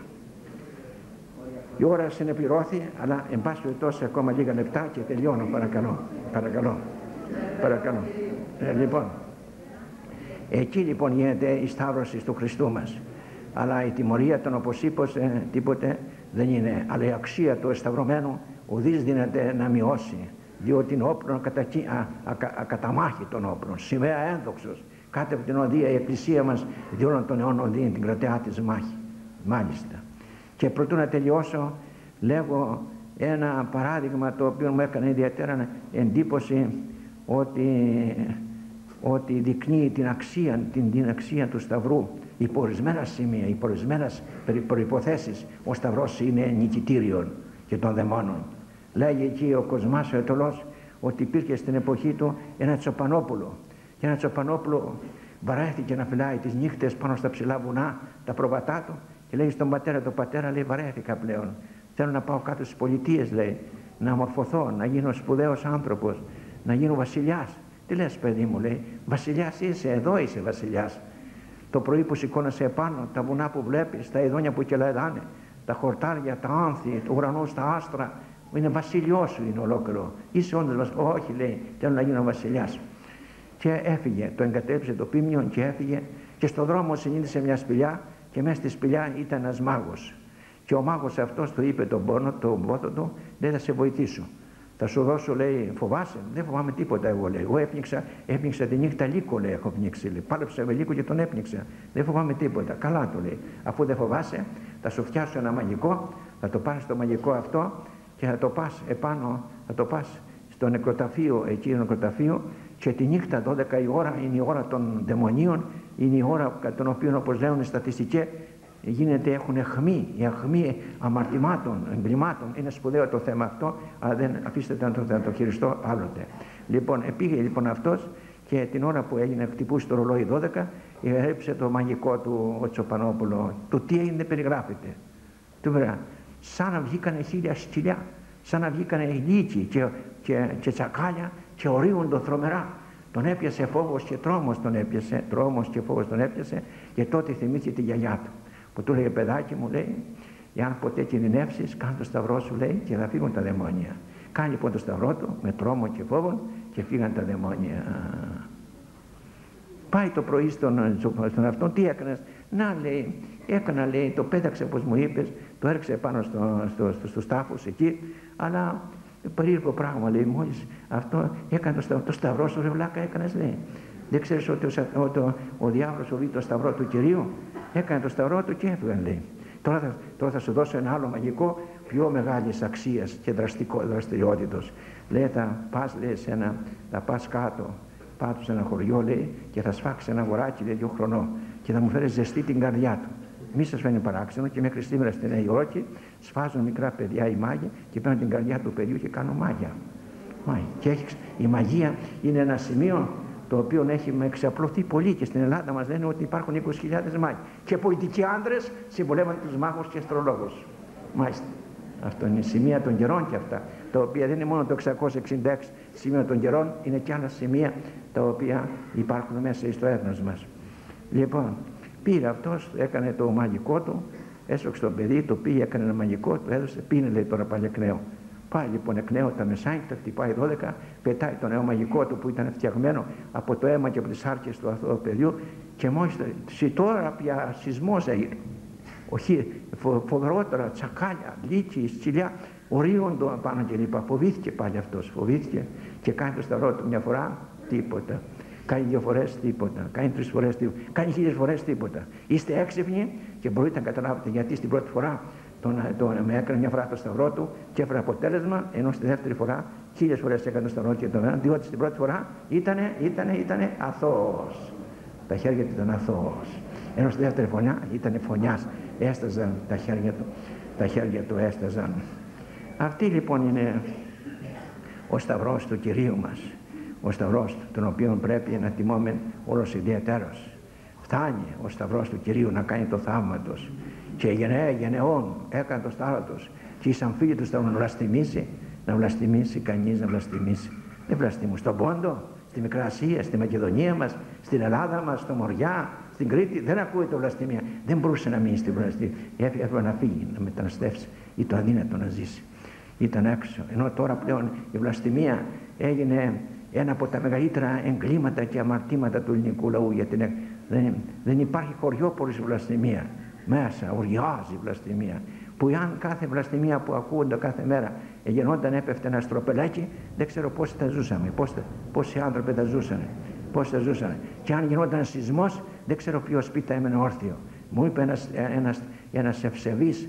Η ώρα συνεπληρώθη, αλλά εν πάση περιπτώσει ακόμα λίγα λεπτά και τελειώνω, παρακαλώ. Παρακαλώ. Παρακαλώ. Ε, λοιπόν, εκεί λοιπόν γίνεται η σταύρωση του Χριστού μας. Αλλά η τιμωρία των, όπως είπα, ε, τίποτε δεν είναι. Αλλά η αξία του εσταυρωμένου ουδής δύναται να μειώσει. Διότι είναι όπλων ακαταμάχη των όπλων, σημαία ένδοξος. Κάτω από την οδεία η Εκκλησία μας δι' όλων των αιώνων δίνει την κρατεά της μάχη. Μάλιστα. Και προτού να τελειώσω, λέγω ένα παράδειγμα το οποίο μου έκανε ιδιαίτερα εντύπωση, ότι, ότι δεικνύει την αξία, την, την αξία του Σταυρού. Υπό ορισμένα σημεία, υπό ορισμένες προϋποθέσεις, ο Σταυρός είναι νικητήριον και των δαιμόνων. Λέγει εκεί ο Κοσμάς ο Αιτωλός ότι υπήρχε στην εποχή του ένα Τσοπανόπουλο. Και ένα Τσοπανόπουλο βαρέθηκε να φυλάει τις νύχτες πάνω στα ψηλά βουνά, τα προβατά του, και λέει στον πατέρα, το πατέρα, λέει, βαρέθηκα πλέον. Θέλω να πάω κάτω στις πολιτείες, λέει, να μορφωθώ, να γίνω σπουδαίος άνθρωπος, να γίνω βασιλιάς. Τι λες, παιδί μου, λέει, βασιλιάς είσαι, εδώ είσαι βασιλιάς. Το πρωί που σηκώνεσαι επάνω, τα βουνά που βλέπεις, τα ειδόνια που κελαϊδάνε, τα χορτάρια, τα άνθη, του ουρανού, τα άστρα, είναι βασιλιός σου, είναι ολόκληρο. Είσαι όντως βασιλιάς? Όχι, λέει, θέλω να γίνω βασιλιάς. Και έφυγε, το εγκατέλειψε το πίμνιο και έφυγε, και στον δρόμο συνείδησε μια σπηλιά, και μέσα στη σπηλιά ήταν ένας μάγος. Και ο μάγος αυτός του είπε τον πόνο, τον πόθο του, λέει, θα σε βοηθήσω. Θα σου δώσω, λέει, φοβάσαι? Δεν φοβάμαι τίποτα εγώ, λέει. Εγώ έπνιξα, έπνιξα τη νύχτα λύκο, λέει, έχω πνίξει. Λέει. Πάλεψα με λύκο και τον έπνιξα. Δεν φοβάμαι τίποτα. Καλά, του λέει. Αφού δεν φοβάσαι, θα σου φτιάσω ένα μαγικό, θα το πάρεις το μαγικό αυτό και θα το πας επάνω, θα το πας στο νεκροταφείο, εκεί το νεκροταφείο, και τη νύχτα δώδεκα η ώρα είναι η ώρα των δαιμονίων, είναι η ώρα κατά τον οποίο, όπως λέγουν οι στατιστικές, γίνεται, έχουν αιχμή, η αιχμή αμαρτημάτων, εγκλημάτων. Είναι σπουδαίο το θέμα αυτό, αλλά δεν αφήστε να το, να το χειριστώ άλλοτε. Λοιπόν, πήγε λοιπόν αυτός και την ώρα που έγινε χτυπούσε το ρολόι δώδεκα, έγραψε το μαγικό του ο Τσοπανόπουλο. Το τι έγινε δεν περιγράφεται. Του βρε, σαν να βγήκανε χίλια σκυλιά, σαν να βγήκανε λύκοι και, και, και τσακάλια και ορίοντο θρομερά. Τον έπιασε φόβος και τρόμος τον έπιασε, τρόμος και φόβος τον έπιασε, και τότε θυμήθηκε τη γιαγιά του, που του λέει, παιδάκι μου, λέει, εάν ποτέ κινδυνεύσεις, κάνε το σταυρό σου, λέει, και θα φύγουν τα δαιμόνια. Κάνει λοιπόν το σταυρό του με τρόμο και φόβο και φύγαν τα δαιμόνια. Πάει το πρωί στον, στον αυτόν, τι έκανες? Να, λέει, έκανα, λέει, το πέταξε όπως μου είπες, το έριξε πάνω στο, στο, στο, στους τάφους εκεί, αλλά περίεργο πράγμα, λέει, μόλις αυτό έκανε το σταυρό, το σταυρό σου, ρε βλάκα, έκανες, λέει. Δεν ξέρεις ότι ο, ο, ο, ο διάβολος οβεί το σταυρό του Κυρίου? Έκανε το σταυρό του και έφυγαν, λέει. Τώρα θα, τώρα θα σου δώσω ένα άλλο μαγικό, πιο μεγάλης αξίας και δραστηριότητος. Λέει, θα πας, λέει, σε ένα, θα πας κάτω, πάτω σε ένα χωριό, λέει, και θα σφάξεις ένα αγοράκι, λέει, δύο χρονών, και θα μου φέρεις ζεστή την καρδιά του. Μη σας φαίνει παράξενο, και μέχρι σήμερα στη Νέα Υόρκη σφάζουν μικρά παιδιά οι μάγοι και παίρνουν την καρδιά του παιδιού και κάνουν μάγια. Και έχει, η μαγεία είναι ένα σημείο το οποίο έχει εξαπλωθεί πολύ, και στην Ελλάδα μας λένε ότι υπάρχουν είκοσι χιλιάδες μάγοι. Και πολιτικοί άντρες συμβολεύουν τους μάγους και αστρολόγους. Μάλιστα. Αυτό είναι σημεία των καιρών και αυτά, τα οποία δεν είναι μόνο το εξακόσια εξήντα έξι σημεία των καιρών, είναι και άλλα σημεία τα οποία υπάρχουν μέσα στο έθνος μας. Λοιπόν, πήρε αυτός, έκανε το μαγικό του, έσωξε το παιδί, το πήγε, έκανε ένα μαγικό, του έδωσε, πίνε, λέει, τώρα πάλι εκ νέου. Πάει λοιπόν εκ νέου τα μεσάνυχτα, χτυπάει δώδεκα, πετάει το νέο μαγικό του που ήταν φτιαγμένο από το αίμα και από τις άρκες του αθώου παιδιού, και μόλις τώρα πια σεισμός έγινε. Όχι, φο, φοβερότερα, τσακάλια, λύκη, σκυλιά, ορίοντο πάνω και λοιπά. Φοβήθηκε πάλι αυτός, φοβήθηκε και κάνει το σταυρό του μια φορά, τίποτα. Κάνει δύο φορές, τίποτα. Κάνει τρεις φορές, τίποτα. Κάνει χίλιες φορές, τίποτα. Είστε έξυπνοι και μπορείτε να καταλάβετε γιατί στην πρώτη φορά τον, τον, με έκανε μια φορά το σταυρό του και έφερε αποτέλεσμα, ενώ στη δεύτερη φορά χίλιες φορές έκανε το σταυρό και τον ένα, διότι στην πρώτη φορά ήτανε, ήτανε, ήτανε αθώος. Τα χέρια του ήταν αθώος. Ενώ στη δεύτερη φορά ήταν φωνιάς, έσταζαν τα χέρια του, τα χέρια του έσταζαν. Αυτή λοιπόν είναι ο σταυρός του Κυρίου μας, ο σταυρός τον οποίο πρέπει να τιμούμε όλος ιδιαίτερος. Φτάνει ο σταυρός του Κυρίου να κάνει το θαύμα τους, και γενναία γενεών έκανε το σταύρο τους, και εις αμφίλητος θα να βλαστημίσει, να βλαστημίσει κανείς, να βλαστημίσει. Δεν βλαστημούν στον Πόντο, στη Μικρά Ασία, στη Μακεδονία μας, στην Ελλάδα μας, στο Μοριά, στην Κρήτη, δεν ακούει το βλαστημία. Δεν μπορούσε να μείνει στην βλαστημία. Έπρεπε να φύγει, να μεταναστεύσει, ή το αδύνατο να ζήσει. Ήταν έξω. Ενώ τώρα πλέον η βλαστημία έγινε ένα από τα μεγαλύτερα εγκλήματα και αμαρτήματα του ελληνικού λαού. Γιατί δεν, δεν υπάρχει χωριό χωρίς βλαστημία. Μέσα οριάζει η βλαστημία. Που αν κάθε βλαστημία που ακούγονται κάθε μέρα γινόταν, έπεφτε ένα στροπελάκι, δεν ξέρω πόσοι θα ζούσαμε, πόσοι, πόσοι άνθρωποι θα ζούσαν. Πώς θα ζούσαν. Και αν γινόταν σεισμός, δεν ξέρω ποιο σπίτι θα έμενε όρθιο. Μου είπε ένας, ένας, ένας ευσεβής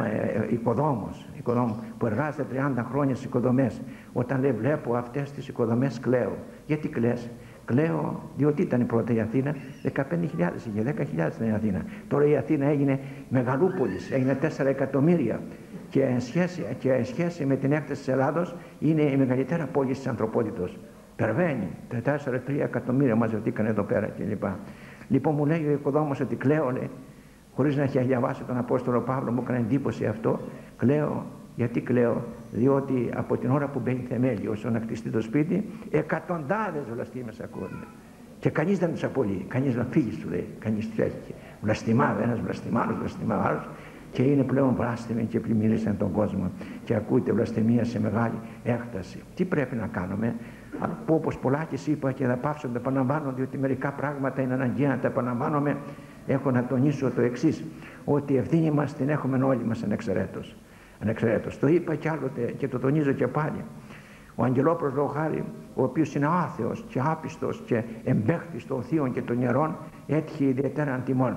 οικοδόμος, οικοδόμος που εργάζεται τριάντα χρόνια στις οικοδομές, όταν λέει βλέπω αυτές τις οικοδομές κλαίω. Γιατί κλαις? Κλαίω διότι ήταν η πρώτη η Αθήνα, δεκαπέντε χιλιάδες είχε, δέκα χιλιάδες ήταν η Αθήνα. Τώρα η Αθήνα έγινε μεγαλούπολης, έγινε τέσσερα εκατομμύρια, και εν σχέση, και εν σχέση με την έκταση της Ελλάδος είναι η μεγαλύτερα πόλη της ανθρωπότητος. Περβαίνει, τέσσερα τρία εκατομμύρια μαζευτήκαν εδώ πέρα κλπ. Λοιπόν, μου λέει ο οικοδόμος ότι κλαίω, λέει, χωρίς να έχει διαβάσει τον Απόστολο Παύλο, μου έκανε εντύπωση αυτό. Κλαίω, γιατί κλαίω? Διότι από την ώρα που μπαίνει θεμέλιο, όσο να χτιστεί το σπίτι, εκατοντάδες βλαστήμες ακούνε. Και κανείς δεν τους απολύει, κανείς να φύγει, σου λέει, κανείς τους έχει. Βλαστημά, ένας βλαστημάρος, βλαστημά άλλος. Και είναι πλέον βλάστημοι και πλημμύρισαν τον κόσμο. Και ακούτε βλαστημία σε μεγάλη έκταση. Τι πρέπει να κάνουμε? Που όπως πολλάκις είπα και θα πάψω να τα επαναλαμβάνω, διότι μερικά πράγματα είναι αναγκαία να τα επαναλαμβάνομαι, έχω να τονίσω το εξής, ότι η ευθύνη μας την έχουμε όλοι μας ανεξαιρέτως. Ανεξαιρέτως. Το είπα κι άλλοτε και το τονίζω και πάλι. Ο Αγγελόπουλος λόγω χάρη, ο οποίος είναι άθεος και άπιστος και εμπαίχτης των θείων και των ιερών, έτυχε ιδιαίτερα τιμών.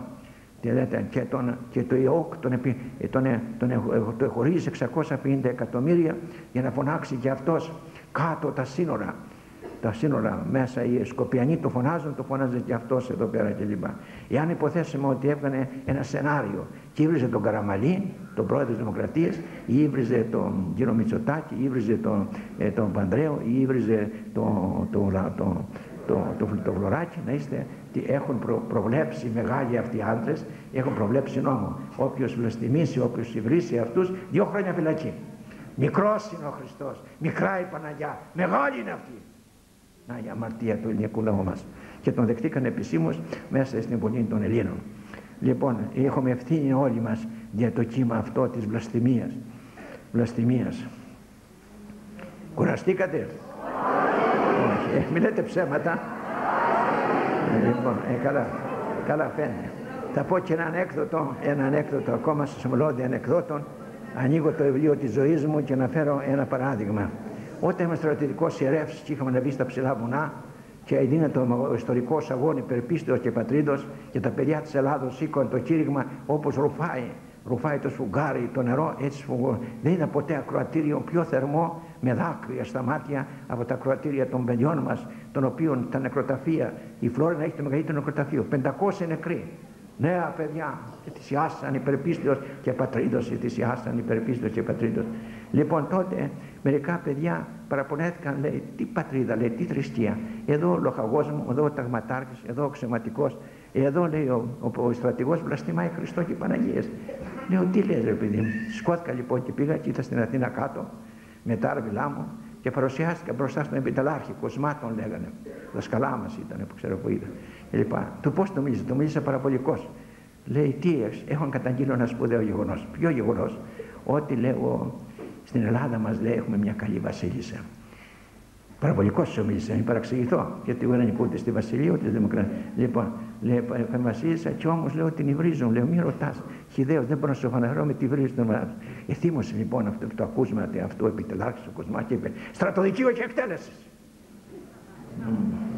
Και, τον, και το ΙΟΚ τον, τον, τον, τον χωρίζει εξακόσια πενήντα εκατομμύρια για να φωνάξει και αυτός κάτω τα σύνορα. Τα σύνορα μέσα, οι Σκοπιανοί το φωνάζουν, το φώναζε και αυτός εδώ πέρα κλπ. Εάν υποθέσουμε ότι έβγανε ένα σενάριο και ήβριζε τον Καραμαλή, τον πρόεδρο της Δημοκρατίας, ή ήβριζε τον κύριο Μητσοτάκη, ή ήβριζε τον, ε, τον Πανδρέο, ή ήβριζε τον το, το, το, το, το, το Φλωράκι, να είστε, έχουν προ, προβλέψει μεγάλοι αυτοί οι άντρες, έχουν προβλέψει νόμο. Όποιος βλαστημίσει, όποιος υβρίσει αυτούς, δύο χρόνια φυλακή. Μικρός είναι ο Χριστός, μικρά η Παναγιά, μεγάλη είναι αυτή. Να η αμαρτία του ελληνικού λαού μας. Και τον δεχτήκαν επισήμως μέσα στην φωνή των Ελλήνων. Λοιπόν, έχουμε ευθύνη όλοι μας για το κύμα αυτό της βλαστημίας. Βλαστημίας. Κουραστήκατε? Όχι, ε, μην λέτε ψέματα. Λοιπόν, ε, καλά, καλά φαίνεται. Θα πω και ένα ανέκδοτο, ένα ανέκδοτο ακόμα σε μολόδια ανεκδότων. Ανοίγω το βιβλίο της ζωής μου και να φέρω ένα παράδειγμα. Όταν ήμουν στρατιωτικός ιερεύς και είχαμε ανεβεί στα ψηλά βουνά και έδινε το ιστορικό αγώνα υπερπίστεως και πατρίδος, και τα παιδιά της Ελλάδος σήκωναν το κήρυγμα όπως ρουφάει, ρουφάει το σφουγγάρι, το νερό, έτσι σφουγγό. Δεν είδα ποτέ ακροατήριο πιο θερμό με δάκρυα στα μάτια από τα ακροατήρια των παιδιών μας, των οποίων τα νεκροταφεία, η Φλόρινα έχει το μεγαλύτερο νεκροταφείο, πεντακόσιοι νεκροί. Νέα παιδιά θυσιάσαν υπερπίστεως και πατρίδος, θυσιάσαν υπερπίστεως και πατρίδος. Λοιπόν, τότε μερικά παιδιά παραπονέθηκαν, λέει, τι πατρίδα, λέει, τι θρησκεία. Εδώ ο λοχαγός μου, εδώ ο ταγματάρχης, εδώ ο ξεματικός, εδώ, λέει, ο, ο, ο στρατηγός βλαστημάει Χριστό και Παναγίες. Λέω, τι λες, ρε παιδί μου. Σκόθηκα λοιπόν και πήγα και ήρθα στην Αθήνα κάτω με τα άρβιλά μου και παρουσιάστηκα μπροστά στον επιτελάρχη, Κοσμά τον λέγανε. Δασκαλά μας ήταν που ξέρω που ήταν. Λοιπόν, του πώς το μίλησε, το μίλησε παραπολικός. Λέει, τι έχεις, έχω καταγγείλει ένα σπουδαίο γεγονός. Ποιο γεγονός? Ότι, λέω, στην Ελλάδα μας, λέει, έχουμε μια καλή βασίλισσα. Παραπολικός σου μίλησε, να μην παραξηγηθώ, γιατί εγώ δεν είμαι ούτε στη Βασιλεία ούτε στη Δημοκρατία. Λοιπόν, λέει, βασίλισσα, και όμως, λέω, την υβρίζουν. Λέω, μην ρωτάς, χυδαίος, δεν μπορώ να σου φανερώ με τη βρίζουν. Εθύμωσε λοιπόν αυτό το ακούσμα, αυτό ο επιτελάρχης ο Κοσμά και είπε, στρατοδικείο και εκτέλεσης. Mm.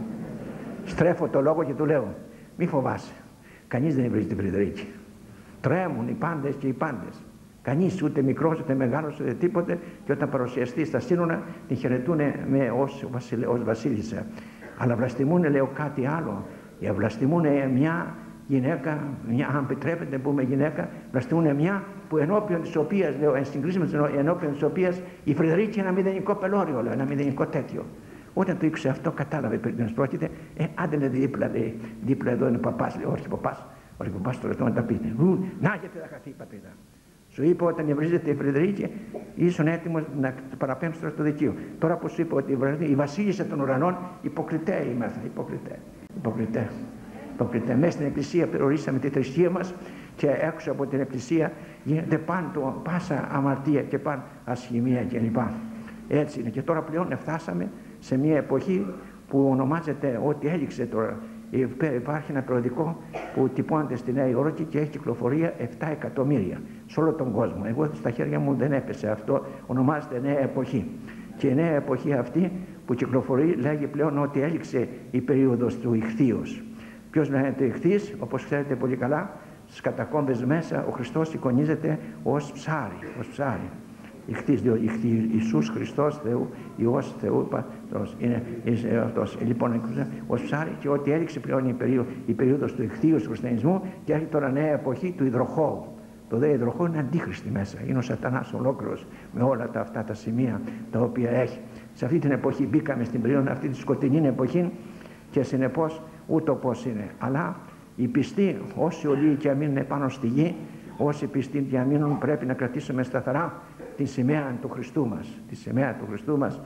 Στρέφω το λόγο και του λέω, μη φοβάσαι, κανείς δεν βρίζει την Φρυδερίκη. Τρέμουν οι πάντες και οι πάντες. Κανείς, ούτε μικρός ούτε μεγάλος ούτε τίποτε, και όταν παρουσιαστεί στα σύνορα την χαιρετούν με ως, ως βασίλισσα. Αλλά βλαστημούν, λέω, κάτι άλλο. Βλαστημούν μια γυναίκα, μια, αν επιτρέπετε να πούμε γυναίκα, βλαστημούν μια που ενώπιον της οποίας, λέω, εν συγκρίση με την ενώπιον της οποίας η Φρυδερίκη είναι ένα μηδενικό πελώριο, λέω, ένα μηδενικό τέτοιο. Όταν το ήξερε αυτό, κατάλαβε περί τίνος πρόκειται. Ε, άντε, λέει, δίπλα, λέει, δίπλα εδώ είναι ο παπάς, λέει, όχι παπάς, όχι παπάς, τώρα να τα πείτε. Να, γιατί θα χαθεί η πατρίδα. Σου είπα, όταν ευρίζεται η Φρυδερίκη, ήσουν έτοιμος να παραπέμψει στο δικείο. Τώρα που σου είπα ότι η βασίλισσα των ουρανών, υποκριτέ είμαστε, υποκριτέ. Υποκριτέ. Υποκριτέ. Μέσα στην εκκλησία περιορίσαμε τη θρησκεία μας και έξω από την εκκλησία γίνεται πάντο πάσα αμαρτία και παν ασχημία κλπ. Έτσι είναι. Και τώρα πλέον φτάσαμε σε μια εποχή που ονομάζεται ότι έληξε τώρα. Υπάρχει ένα περιοδικό που τυπώνεται στη Νέα Υόρκη και έχει κυκλοφορία επτά εκατομμύρια σε όλο τον κόσμο. Εγώ στα χέρια μου δεν έπεσε αυτό, ονομάζεται Νέα Εποχή. Και η Νέα Εποχή αυτή που κυκλοφορεί λέγει πλέον ότι έληξε η περίοδος του ιχθύος. Ποιος λέγεται ιχθύς? Όπως ξέρετε πολύ καλά, στις κατακόμβες μέσα ο Χριστός εικονίζεται ως ψάρι, ως ψάρι. Ιχθύς, διότι Ιησούς Χριστός Θεού, Υιός Θεού, Πατρός, είναι αυτός. Λοιπόν, ως ψάρι, και ότι έληξε πλέον η, περίοδο, η περίοδος του ιχθύου του χριστιανισμού και έρχεται τώρα νέα εποχή του υδροχώου. Το δε υδροχώου είναι αντίχριστη μέσα, είναι ο σατανάς ολόκληρος με όλα τα, αυτά τα σημεία τα οποία έχει. Σε αυτή την εποχή μπήκαμε στην περίοδο αυτή τη σκοτεινή εποχή και συνεπώς ούτω πως είναι. Αλλά οι πιστοί, όσοι ολίγοι και αμήνουν πάνω στη γη, όσοι πιστοί διαμείνουν, πρέπει να κρατήσουμε σταθερά τη σημαία του Χριστού μας, τη σημαία του Χριστού μας,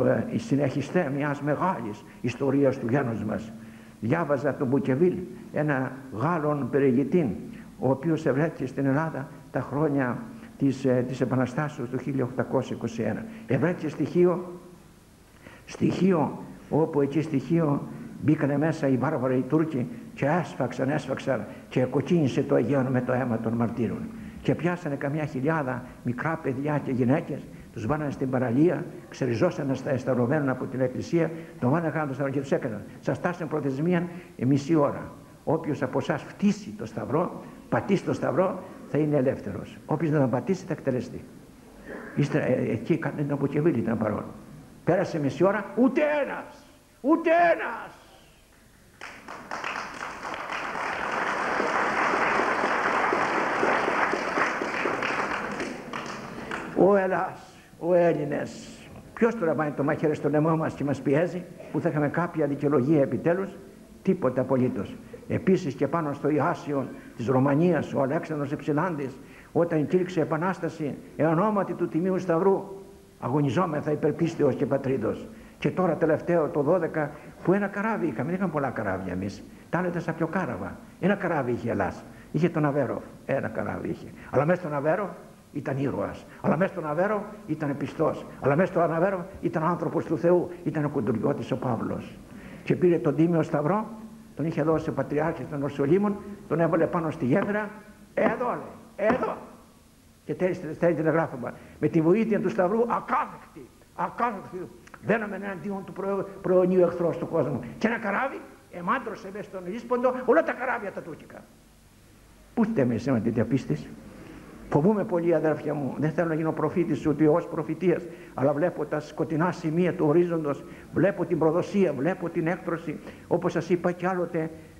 η συνεχιστέ μιας μεγάλης ιστορίας του γένους μας. Διάβαζα τον Μπουκεβίλ, ένα Γάλλον περιηγητή, ο οποίος ευρέθηκε στην Ελλάδα τα χρόνια της, της Επαναστάσεως του χίλια οκτακόσια είκοσι ένα. Ευρέθηκε στοιχείο, στοιχείο όπου εκεί στοιχείο μπήκανε μέσα οι βάρβαροι οι Τούρκοι και έσφαξαν, έσφαξαν και κοκκίνησε το Αιγαίο με το αίμα των μαρτύρων. Και πιάσανε καμιά χιλιάδα μικρά παιδιά και γυναίκες, τους βάλανε στην παραλία, ξεριζώσανε στα εσταυρωμένα από την εκκλησία, τον βάλανε κάτω στο σταυρό και τους έκαναν. Σας στάσουν προθεσμία μισή ώρα. Όποιος από εσάς φτύσει το σταυρό, πατήσει το σταυρό, θα είναι ελεύθερος. Όποιος δεν τον πατήσει, θα εκτελεστεί. Ύστερα, ε, εκεί ήταν από Κεβίλη ήταν παρόν. Πέρασε μισή ώρα, ούτε ένας! Ούτε ένας! Ο Ελλάς, ο Έλληνες, ποιος τώρα πάει το μαχαίρι στο λαιμό μας και μας πιέζει, που θα είχαμε κάποια δικαιολογία επιτέλους? Τίποτα απολύτως. Επίσης και πάνω στο Ιάσιο της Ρωμανίας, ο Αλέξανδρος Υψηλάντης, όταν κήρυξε επανάσταση εν ονόματι του Τιμίου Σταυρού, αγωνιζόμεθα υπερπίστεως και πατρίδος. Και τώρα τελευταίο το δώδεκα που ένα καράβι είχαμε, δεν είχαμε πολλά καράβια εμείς, τα άλλα ήταν σαν πιο κάραβα. Ένα καράβι είχε η Ελλάς, είχε τον Αβέρο, ένα καράβι είχε. Αλλά μέσα στον Αβέρο ήταν ήρωας, αλλά μέσα στον Αβέρο ήταν πιστός, αλλά μέσα στον Αβέρο ήταν άνθρωπος του Θεού, ήταν ο κοντουργιώτης ο Παύλος. Και πήρε τον Τίμιο Σταυρό, τον είχε δώσει ο Πατριάρχης των Ορσολύμων, τον έβαλε πάνω στη γέφυρα, εδώ λέει, εδώ. Και τέλει τηλεγράφημα. Με τη βοήθεια του Σταυρού, ακάθεκτη, ακάθεκτη, δέναμε εναντίον του προαιωνίου εχθρός του κόσμου. Και ένα καράβι εμάντρωσε μέσα στον Ιλίσποντο όλα τα καράβια τα τουρκικά. Πού φταίμε εσένα την διαπίστηση? Φοβούμαι πολύ, αδέρφια μου, δεν θέλω να γίνω προφήτης ούτε ως προφητείας, αλλά βλέπω τα σκοτεινά σημεία του ορίζοντος, βλέπω την προδοσία, βλέπω την έκτρωση, όπως σας είπα κι άλλοτε,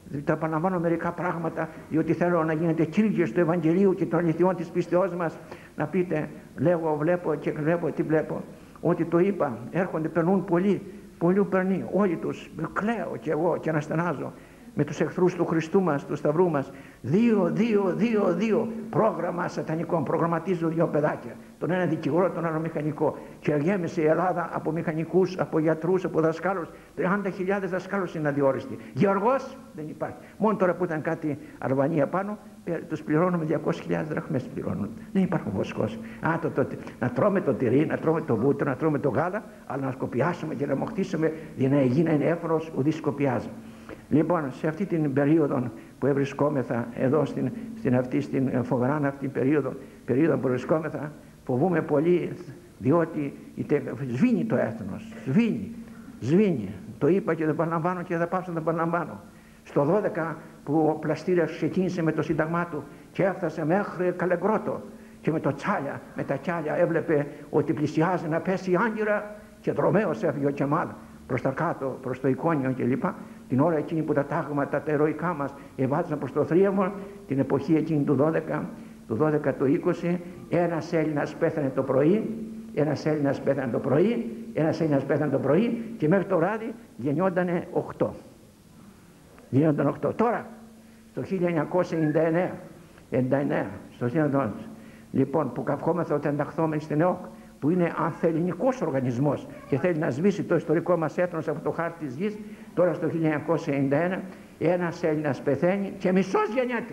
Τα επαναλαμβάνω μερικά πράγματα, διότι θέλω να γίνετε κήρυγγες του Ευαγγελίου και των αληθιών της πίστεώς μας. Να πείτε, λέγω, βλέπω και βλέπω, τι βλέπω. Ότι το είπα, έρχονται, περνούν πολλοί, πολλοί περνεί, όλοι τους, κλαίω κι εγώ και αναστενάζω με τους εχθρούς του Χριστού μας, του Σταυρού μας. Δύο, δύο, δύο, δύο πρόγραμμα σατανικών. Προγραμματίζω δύο παιδάκια. Τον ένα δικηγόρο, τον άλλο μηχανικό. Και γέμισε η Ελλάδα από μηχανικούς, από γιατρούς, από δασκάλους. τριάντα χιλιάδες δασκάλους είναι αδιόριστοι. Γεωργός δεν υπάρχει. Μόνο τώρα που ήταν κάτι Αλβανία πάνω, τους πληρώνουμε διακόσιες χιλιάδες δραχμές πληρώνουν. Δεν υπάρχουν βοσκός. Α, το, το, να τρώμε το τυρί, να τρώμε το βούτυρο, να τρώμε το γάλα, αλλά να σκοπιάσουμε και να μοχτήσουμε για να γίνει είναι έφρος ουδής σκοπιάζει. Λοιπόν, σε αυτή την περίοδο που βρισκόμεθα εδώ στην, στην, αυτή, στην φοβερά αυτή περίοδο, περίοδο που βρισκόμεθα, φοβούμε πολύ, διότι σβήνει το έθνος, σβήνει, σβήνει. Το είπα και δεν παραλαμβάνω και δεν πάω να το παραλαμβάνω. Στο δώδεκα που ο Πλαστήρας ξεκίνησε με το σύνταγμά του και έφτασε μέχρι Καλεγκρότο και με το τσάλια, με τα τσάλια έβλεπε ότι πλησιάζει να πέσει η Άγκυρα και δρομέως έφυγε ο Κεμάλ προς τα κάτω, προς το Εικόνιο κλπ. Την ώρα εκείνη που τα τάγματα, τα ηρωικά μας εβάζαν προς το θρίαμβο, την εποχή εκείνη του δώδεκα, του δώδεκα το είκοσι, ένας Έλληνας πέθανε το πρωί, ένας Έλληνας πέθανε το πρωί, ένας Έλληνας πέθανε το πρωί και μέχρι το βράδυ γεννιόντανε οκτώ. Γεννιόταν οκτώ. Τώρα, στο χίλια εννιακόσια ενενήντα εννέα, ενενήντα εννέα, στο σύνοδο, λοιπόν, που καυχόμεθα ότι ενταχθόμενοι στην ΕΟΚ, που είναι ανθελληνικός οργανισμός και θέλει να σβήσει το ιστορικό μας έθνος από το χάρτη της γης, τώρα στο χίλια εννιακόσια ενενήντα ένα ένας Έλληνας πεθαίνει και μισός γεννιέται.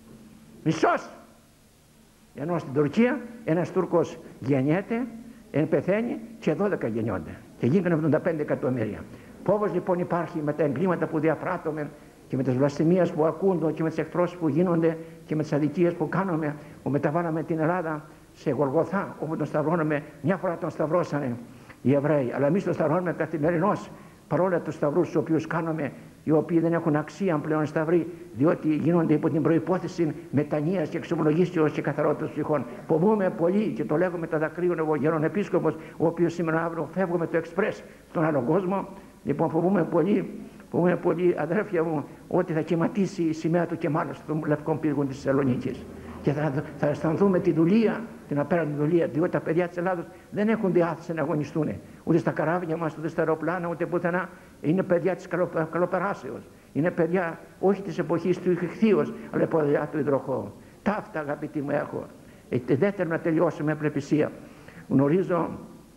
Μισός! Ενώ στην Τουρκία ένας Τούρκος γεννιέται, πεθαίνει και δώδεκα γεννιόνται. Και γίνανε εβδομήντα πέντε εκατομμύρια. Φόβος λοιπόν υπάρχει με τα εγκλήματα που διαπράττουμε και με τις βλασφημίες που ακούνται και με τις εχθρώσεις που γίνονται και με τις αδικίες που κάνουμε, που μεταβάλαμε την Ελλάδα σε Γολγοθά, όπου τον σταυρώνουμε, μια φορά τον σταυρώσανε οι Εβραίοι, αλλά εμείς τον σταυρώνουμε καθημερινώς, παρόλα τους σταυρούς τους οποίους κάνουμε, οι οποίοι δεν έχουν αξία πλέον σταυροί, διότι γίνονται υπό την προϋπόθεση μετανοίας και εξομολογήσεως και καθαρότητας ψυχών. Φοβούμαι πολύ και το λέγω με τα δακρύων εγώ γερόν επίσκοπος, ο οποίος σήμερα αύριο φεύγω με το εξπρές στον άλλο κόσμο. Λοιπόν, φοβούμαι πολύ, φοβούμαι πολύ, αδέρφια μου, ότι θα κυματίσει η σημαία του Κεμάλ στον λευκό πύργο της Θεσσαλονίκης. Και θα, θα αισθανθούμε τη δουλεία, την απέραντη δουλεία, διότι τα παιδιά της Ελλάδος δεν έχουν διάθεση να αγωνιστούν. Ούτε στα καράβια μας, ούτε στα αεροπλάνα, ούτε πουθενά. Είναι παιδιά της καλοπεράσεως. Είναι παιδιά όχι της εποχής του ηχθείος, αλλά παιδιά του υδροχώου. Ταύτα, αγαπητοί μου, έχω. Ε, δεν θέλω να τελειώσω με απλεπισία. Γνωρίζω,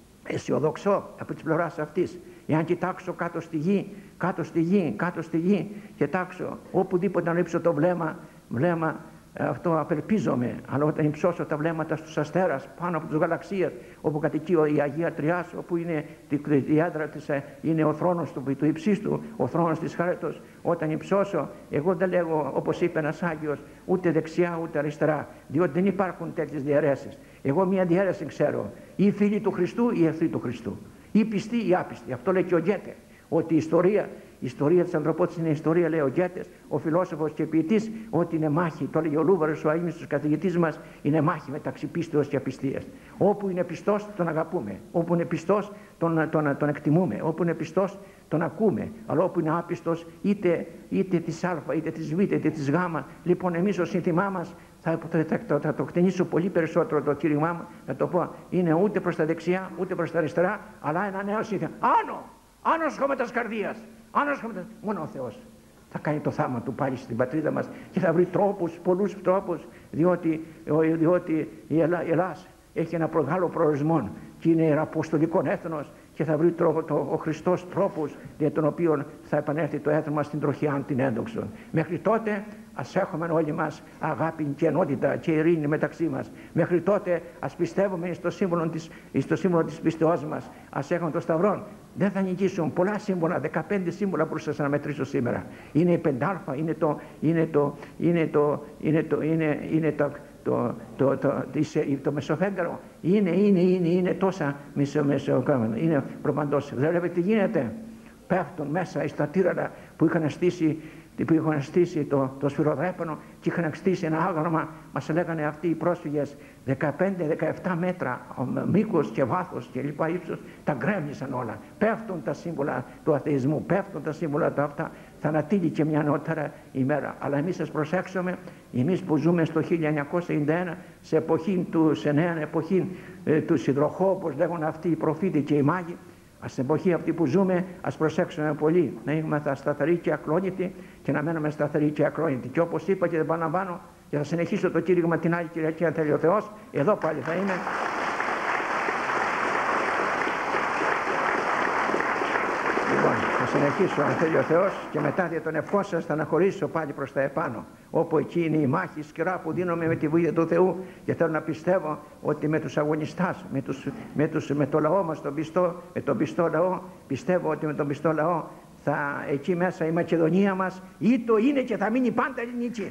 αισιοδοξώ από τις πλευράς αυτής. Εάν κοιτάξω κάτω στη γη, κάτω στη γη, κάτω στη γη, κοιτάξω οπουδήποτε να ρίξω το βλέμμα, βλέμμα. Αυτό απελπίζομαι, αλλά όταν υψώσω τα βλέμματα στους αστέρας πάνω από τους γαλαξίες, όπου κατοικεί η Αγία Τριάς, όπου είναι η έδρα της, είναι ο θρόνος του, του υψίστου, ο θρόνος της Χάριτος, όταν υψώσω, εγώ δεν λέγω όπως είπε ένας Άγιος, ούτε δεξιά ούτε αριστερά, διότι δεν υπάρχουν τέτοιες διαιρέσεις. Εγώ μια διαίρεση ξέρω, ή φίλοι του Χριστού ή εχθροί του Χριστού, ή πιστοί ή άπιστοι. Αυτό λέει και ο Γκέτε, ότι η ιστορία Η ιστορία της ανθρωπότητας είναι ιστορία, λέει ο Γκέτες, ο φιλόσοφος και ποιητής, ότι είναι μάχη. Το λέει ο Λούβαρος, ο αείμνηστος καθηγητής μας, είναι μάχη μεταξύ πίστεως και απιστίας. Όπου είναι πιστός, τον αγαπούμε. Όπου είναι πιστός, τον, τον, τον εκτιμούμε. Όπου είναι πιστός, τον ακούμε. Αλλά όπου είναι άπιστος, είτε, είτε της Α, είτε της Β, είτε της Γ. Λοιπόν, εμείς ως σύνθημά μας, θα, θα, θα, θα, θα το κτηνίσω πολύ περισσότερο το κήρυγμά μου, θα το πω, είναι ούτε προς τα δεξιά, ούτε προς τα αριστερά, αλλά ένα νέο σύνθημα. Άνω! Άνω σχόμετας καρδίας! Άνω σχόμετας... Μόνο ο Θεός θα κάνει το θαύμα του πάλι στην πατρίδα μας και θα βρει τρόπους, πολλούς τρόπους, διότι, διότι η Ελλάς έχει ένα μεγάλο προορισμό και είναι αποστολικό έθνος και θα βρει τρόπο, το, ο Χριστός τρόπους για τον οποίο θα επανέλθει το έθνο μας στην τροχιά την έντοξον. Μέχρι τότε ας έχουμε όλοι μας αγάπη και ενότητα και ειρήνη μεταξύ μας. Μέχρι τότε ας πιστεύουμε στο σύμβολο της, στο σύμβολο της πιστεώς μας. Ας έχουμε το σταυρό. Δεν θα νικήσουν πολλά σύμβολα, δεκαπέντε σύμβολα που σας να μετρήσω σήμερα. Είναι η πεντάλφα, είναι το, είναι το, είναι το, είναι το, είναι, είναι το, το, το, το, το, το μεσοφέγγαρο. Είναι, είναι, είναι, είναι τόσα μεσοκάμενα. Είναι προπαντός. Βλέπετε τι γίνεται. Πέφτουν μέσα στα τύρανα που είχαν στήσει που είχαν στήσει το, το σφυροδρέπανο και είχαν στήσει ένα άγαλμα, μας λέγανε αυτοί οι πρόσφυγες δεκαπέντε δεκαεπτά μέτρα μήκος και βάθος και λοιπά ύψος, τα γκρέμνησαν όλα. Πέφτουν τα σύμβολα του αθεισμού, πέφτουν τα σύμβολα του αυτά, θα ανατύλει μια νεότερα ημέρα. Αλλά εμείς σας προσέξουμε, εμείς που ζούμε στο χίλια εννιακόσια ενενήντα ένα, σε εποχή του, σε νέα εποχή ε, του Σιδροχώ, όπως λέγουν αυτοί οι προφήτες και οι μάγοι, στην εποχή αυτή που ζούμε, ας προσέξουμε πολύ, να είμαστε σταθεροί και ακλόνητοι και να μένουμε σταθεροί και ακλόνητοι. Και όπως είπα και δεν επαναλαμβάνω, και θα συνεχίσω το κήρυγμα την άλλη Κυριακή, αν θέλει ο Θεός, εδώ πάλι θα είμαι. Λοιπόν, θα συνεχίσω αν θέλει ο Θεός και μετά δια των ευχών σας θα αναχωρήσω πάλι προς τα επάνω, όπου εκεί είναι η μάχη σκυρά που δίνομαι με τη βοήθεια του Θεού, και θέλω να πιστεύω ότι με τους αγωνιστάς, με, τους, με, τους, με το λαό μας, τον πιστό, με τον πιστό λαό, πιστεύω ότι με τον πιστό λαό θα, εκεί μέσα η Μακεδονία μας ή το είναι και θα μείνει πάντα ελληνική.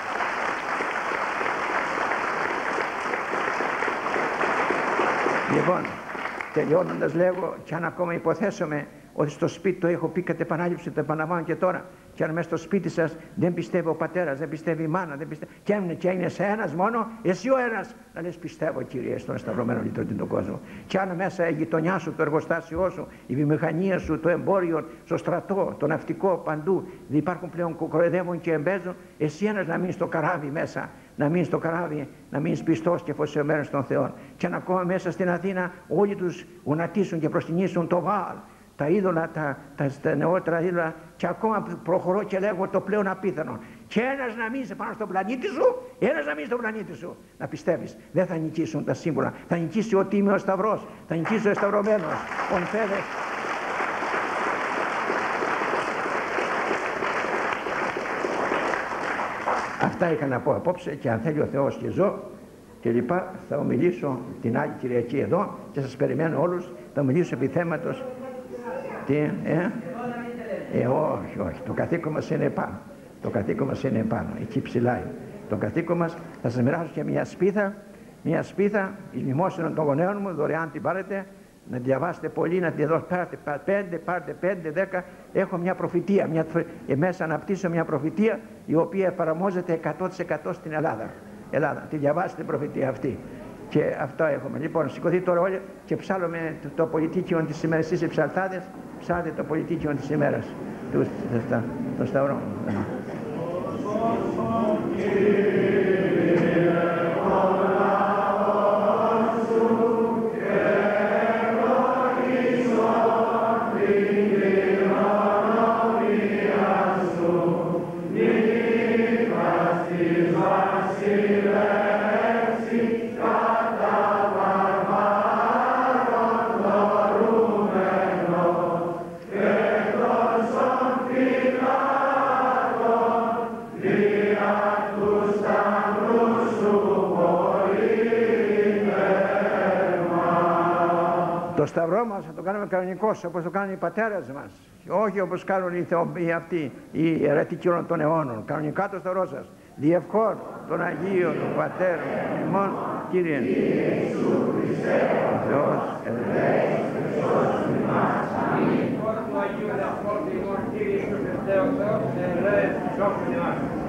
Λοιπόν, τελειώνοντας λέγω, και αν ακόμα υποθέσουμε ότι στο σπίτι το έχω πει κατ' επανάληψη, το επαναλαμβάνω και τώρα, και αν μέσα στο σπίτι σας δεν πιστεύει ο πατέρας, δεν πιστεύει η μάνα, δεν πιστεύει, και αν και είναι σε ένας μόνο, εσύ ο ένας να λες πιστεύω Κύριε στον σταυρωμένο λυτρωτή τον κόσμο. Και αν μέσα η γειτονιά σου, το εργοστάσιό σου, η βιομηχανία σου, το εμπόριο, στο στρατό, το ναυτικό, παντού δεν υπάρχουν πλέον που κοροϊδεύουν και εμπέζουν, εσύ ένας να μείνεις στο καράβι μέσα, να μείνεις στο καράβι, να μείνεις πιστός και φωσιωμένος στον Θεό. Και αν ακόμα μέσα στην Αθήνα όλοι τους γονατίσουν και προσκυνήσουν το Βάαλ, τα είδωλα, τα, τα, τα νεότερα είδωλα, και ακόμα προχωρώ και λέγω το πλέον απίθανο. Και ένας να μείνει πάνω στον πλανήτη σου, ένας να μείνει στον πλανήτη σου. Να πιστεύεις, δεν θα νικήσουν τα σύμβολα. Θα νικήσει ο Τίμιος Σταυρός, θα νικήσει ο Σταυρωμένος, ο Νφέδες. Αυτά είχα να πω απόψε, και αν θέλει ο Θεός και ζω και λοιπά, θα ομιλήσω την άλλη Κυριακή εδώ και σας περιμένω όλους. Θα ομιλήσω επί θέματος. Τι, ε? ε, όχι, όχι, το καθήκον μας είναι επάνω. Το καθήκον μας είναι επάνω, εκεί ψηλά είναι. Το καθήκον μας, θα σας μοιράσω και μια σπίθα, μια σπίθα, η μνημόσυνο των γονέων μου, δωρεάν την πάρετε, να διαβάσετε πολύ, να τη δώσετε, πάρετε πέντε, πάρετε πέντε, δέκα. Έχω μια προφητεία, μια, ε, μέσα αναπτύσσω μια προφητεία, η οποία εφαρμόζεται εκατό τοις εκατό στην Ελλάδα. Ελλάδα, τη διαβάσετε την προφητεία αυτή. Και αυτό έχουμε. Λοιπόν, σηκωθεί τώρα όλοι και ψάλλουμε το, το πολιτίκιο της ημέρας. Εσείς οι ψαλτάδες, ψάlte το πολιτίκιο της ημέρας. Το σταυρό. Το σταυρό μας θα το κάνουμε κανονικός, όπως το κάνουν οι πατέρες μας, όχι όπως κάνουν οι, θεο, οι αυτοί οι αιρετικοί όλων των αιώνων. Κανονικά το σταυρό σας, διευχών των Αγίων, των Πατέρων, ημών, Κύριε. Ιησού Χριστέ, ο Θεός, ελέγχει, Χριστός ημάς, αμήν.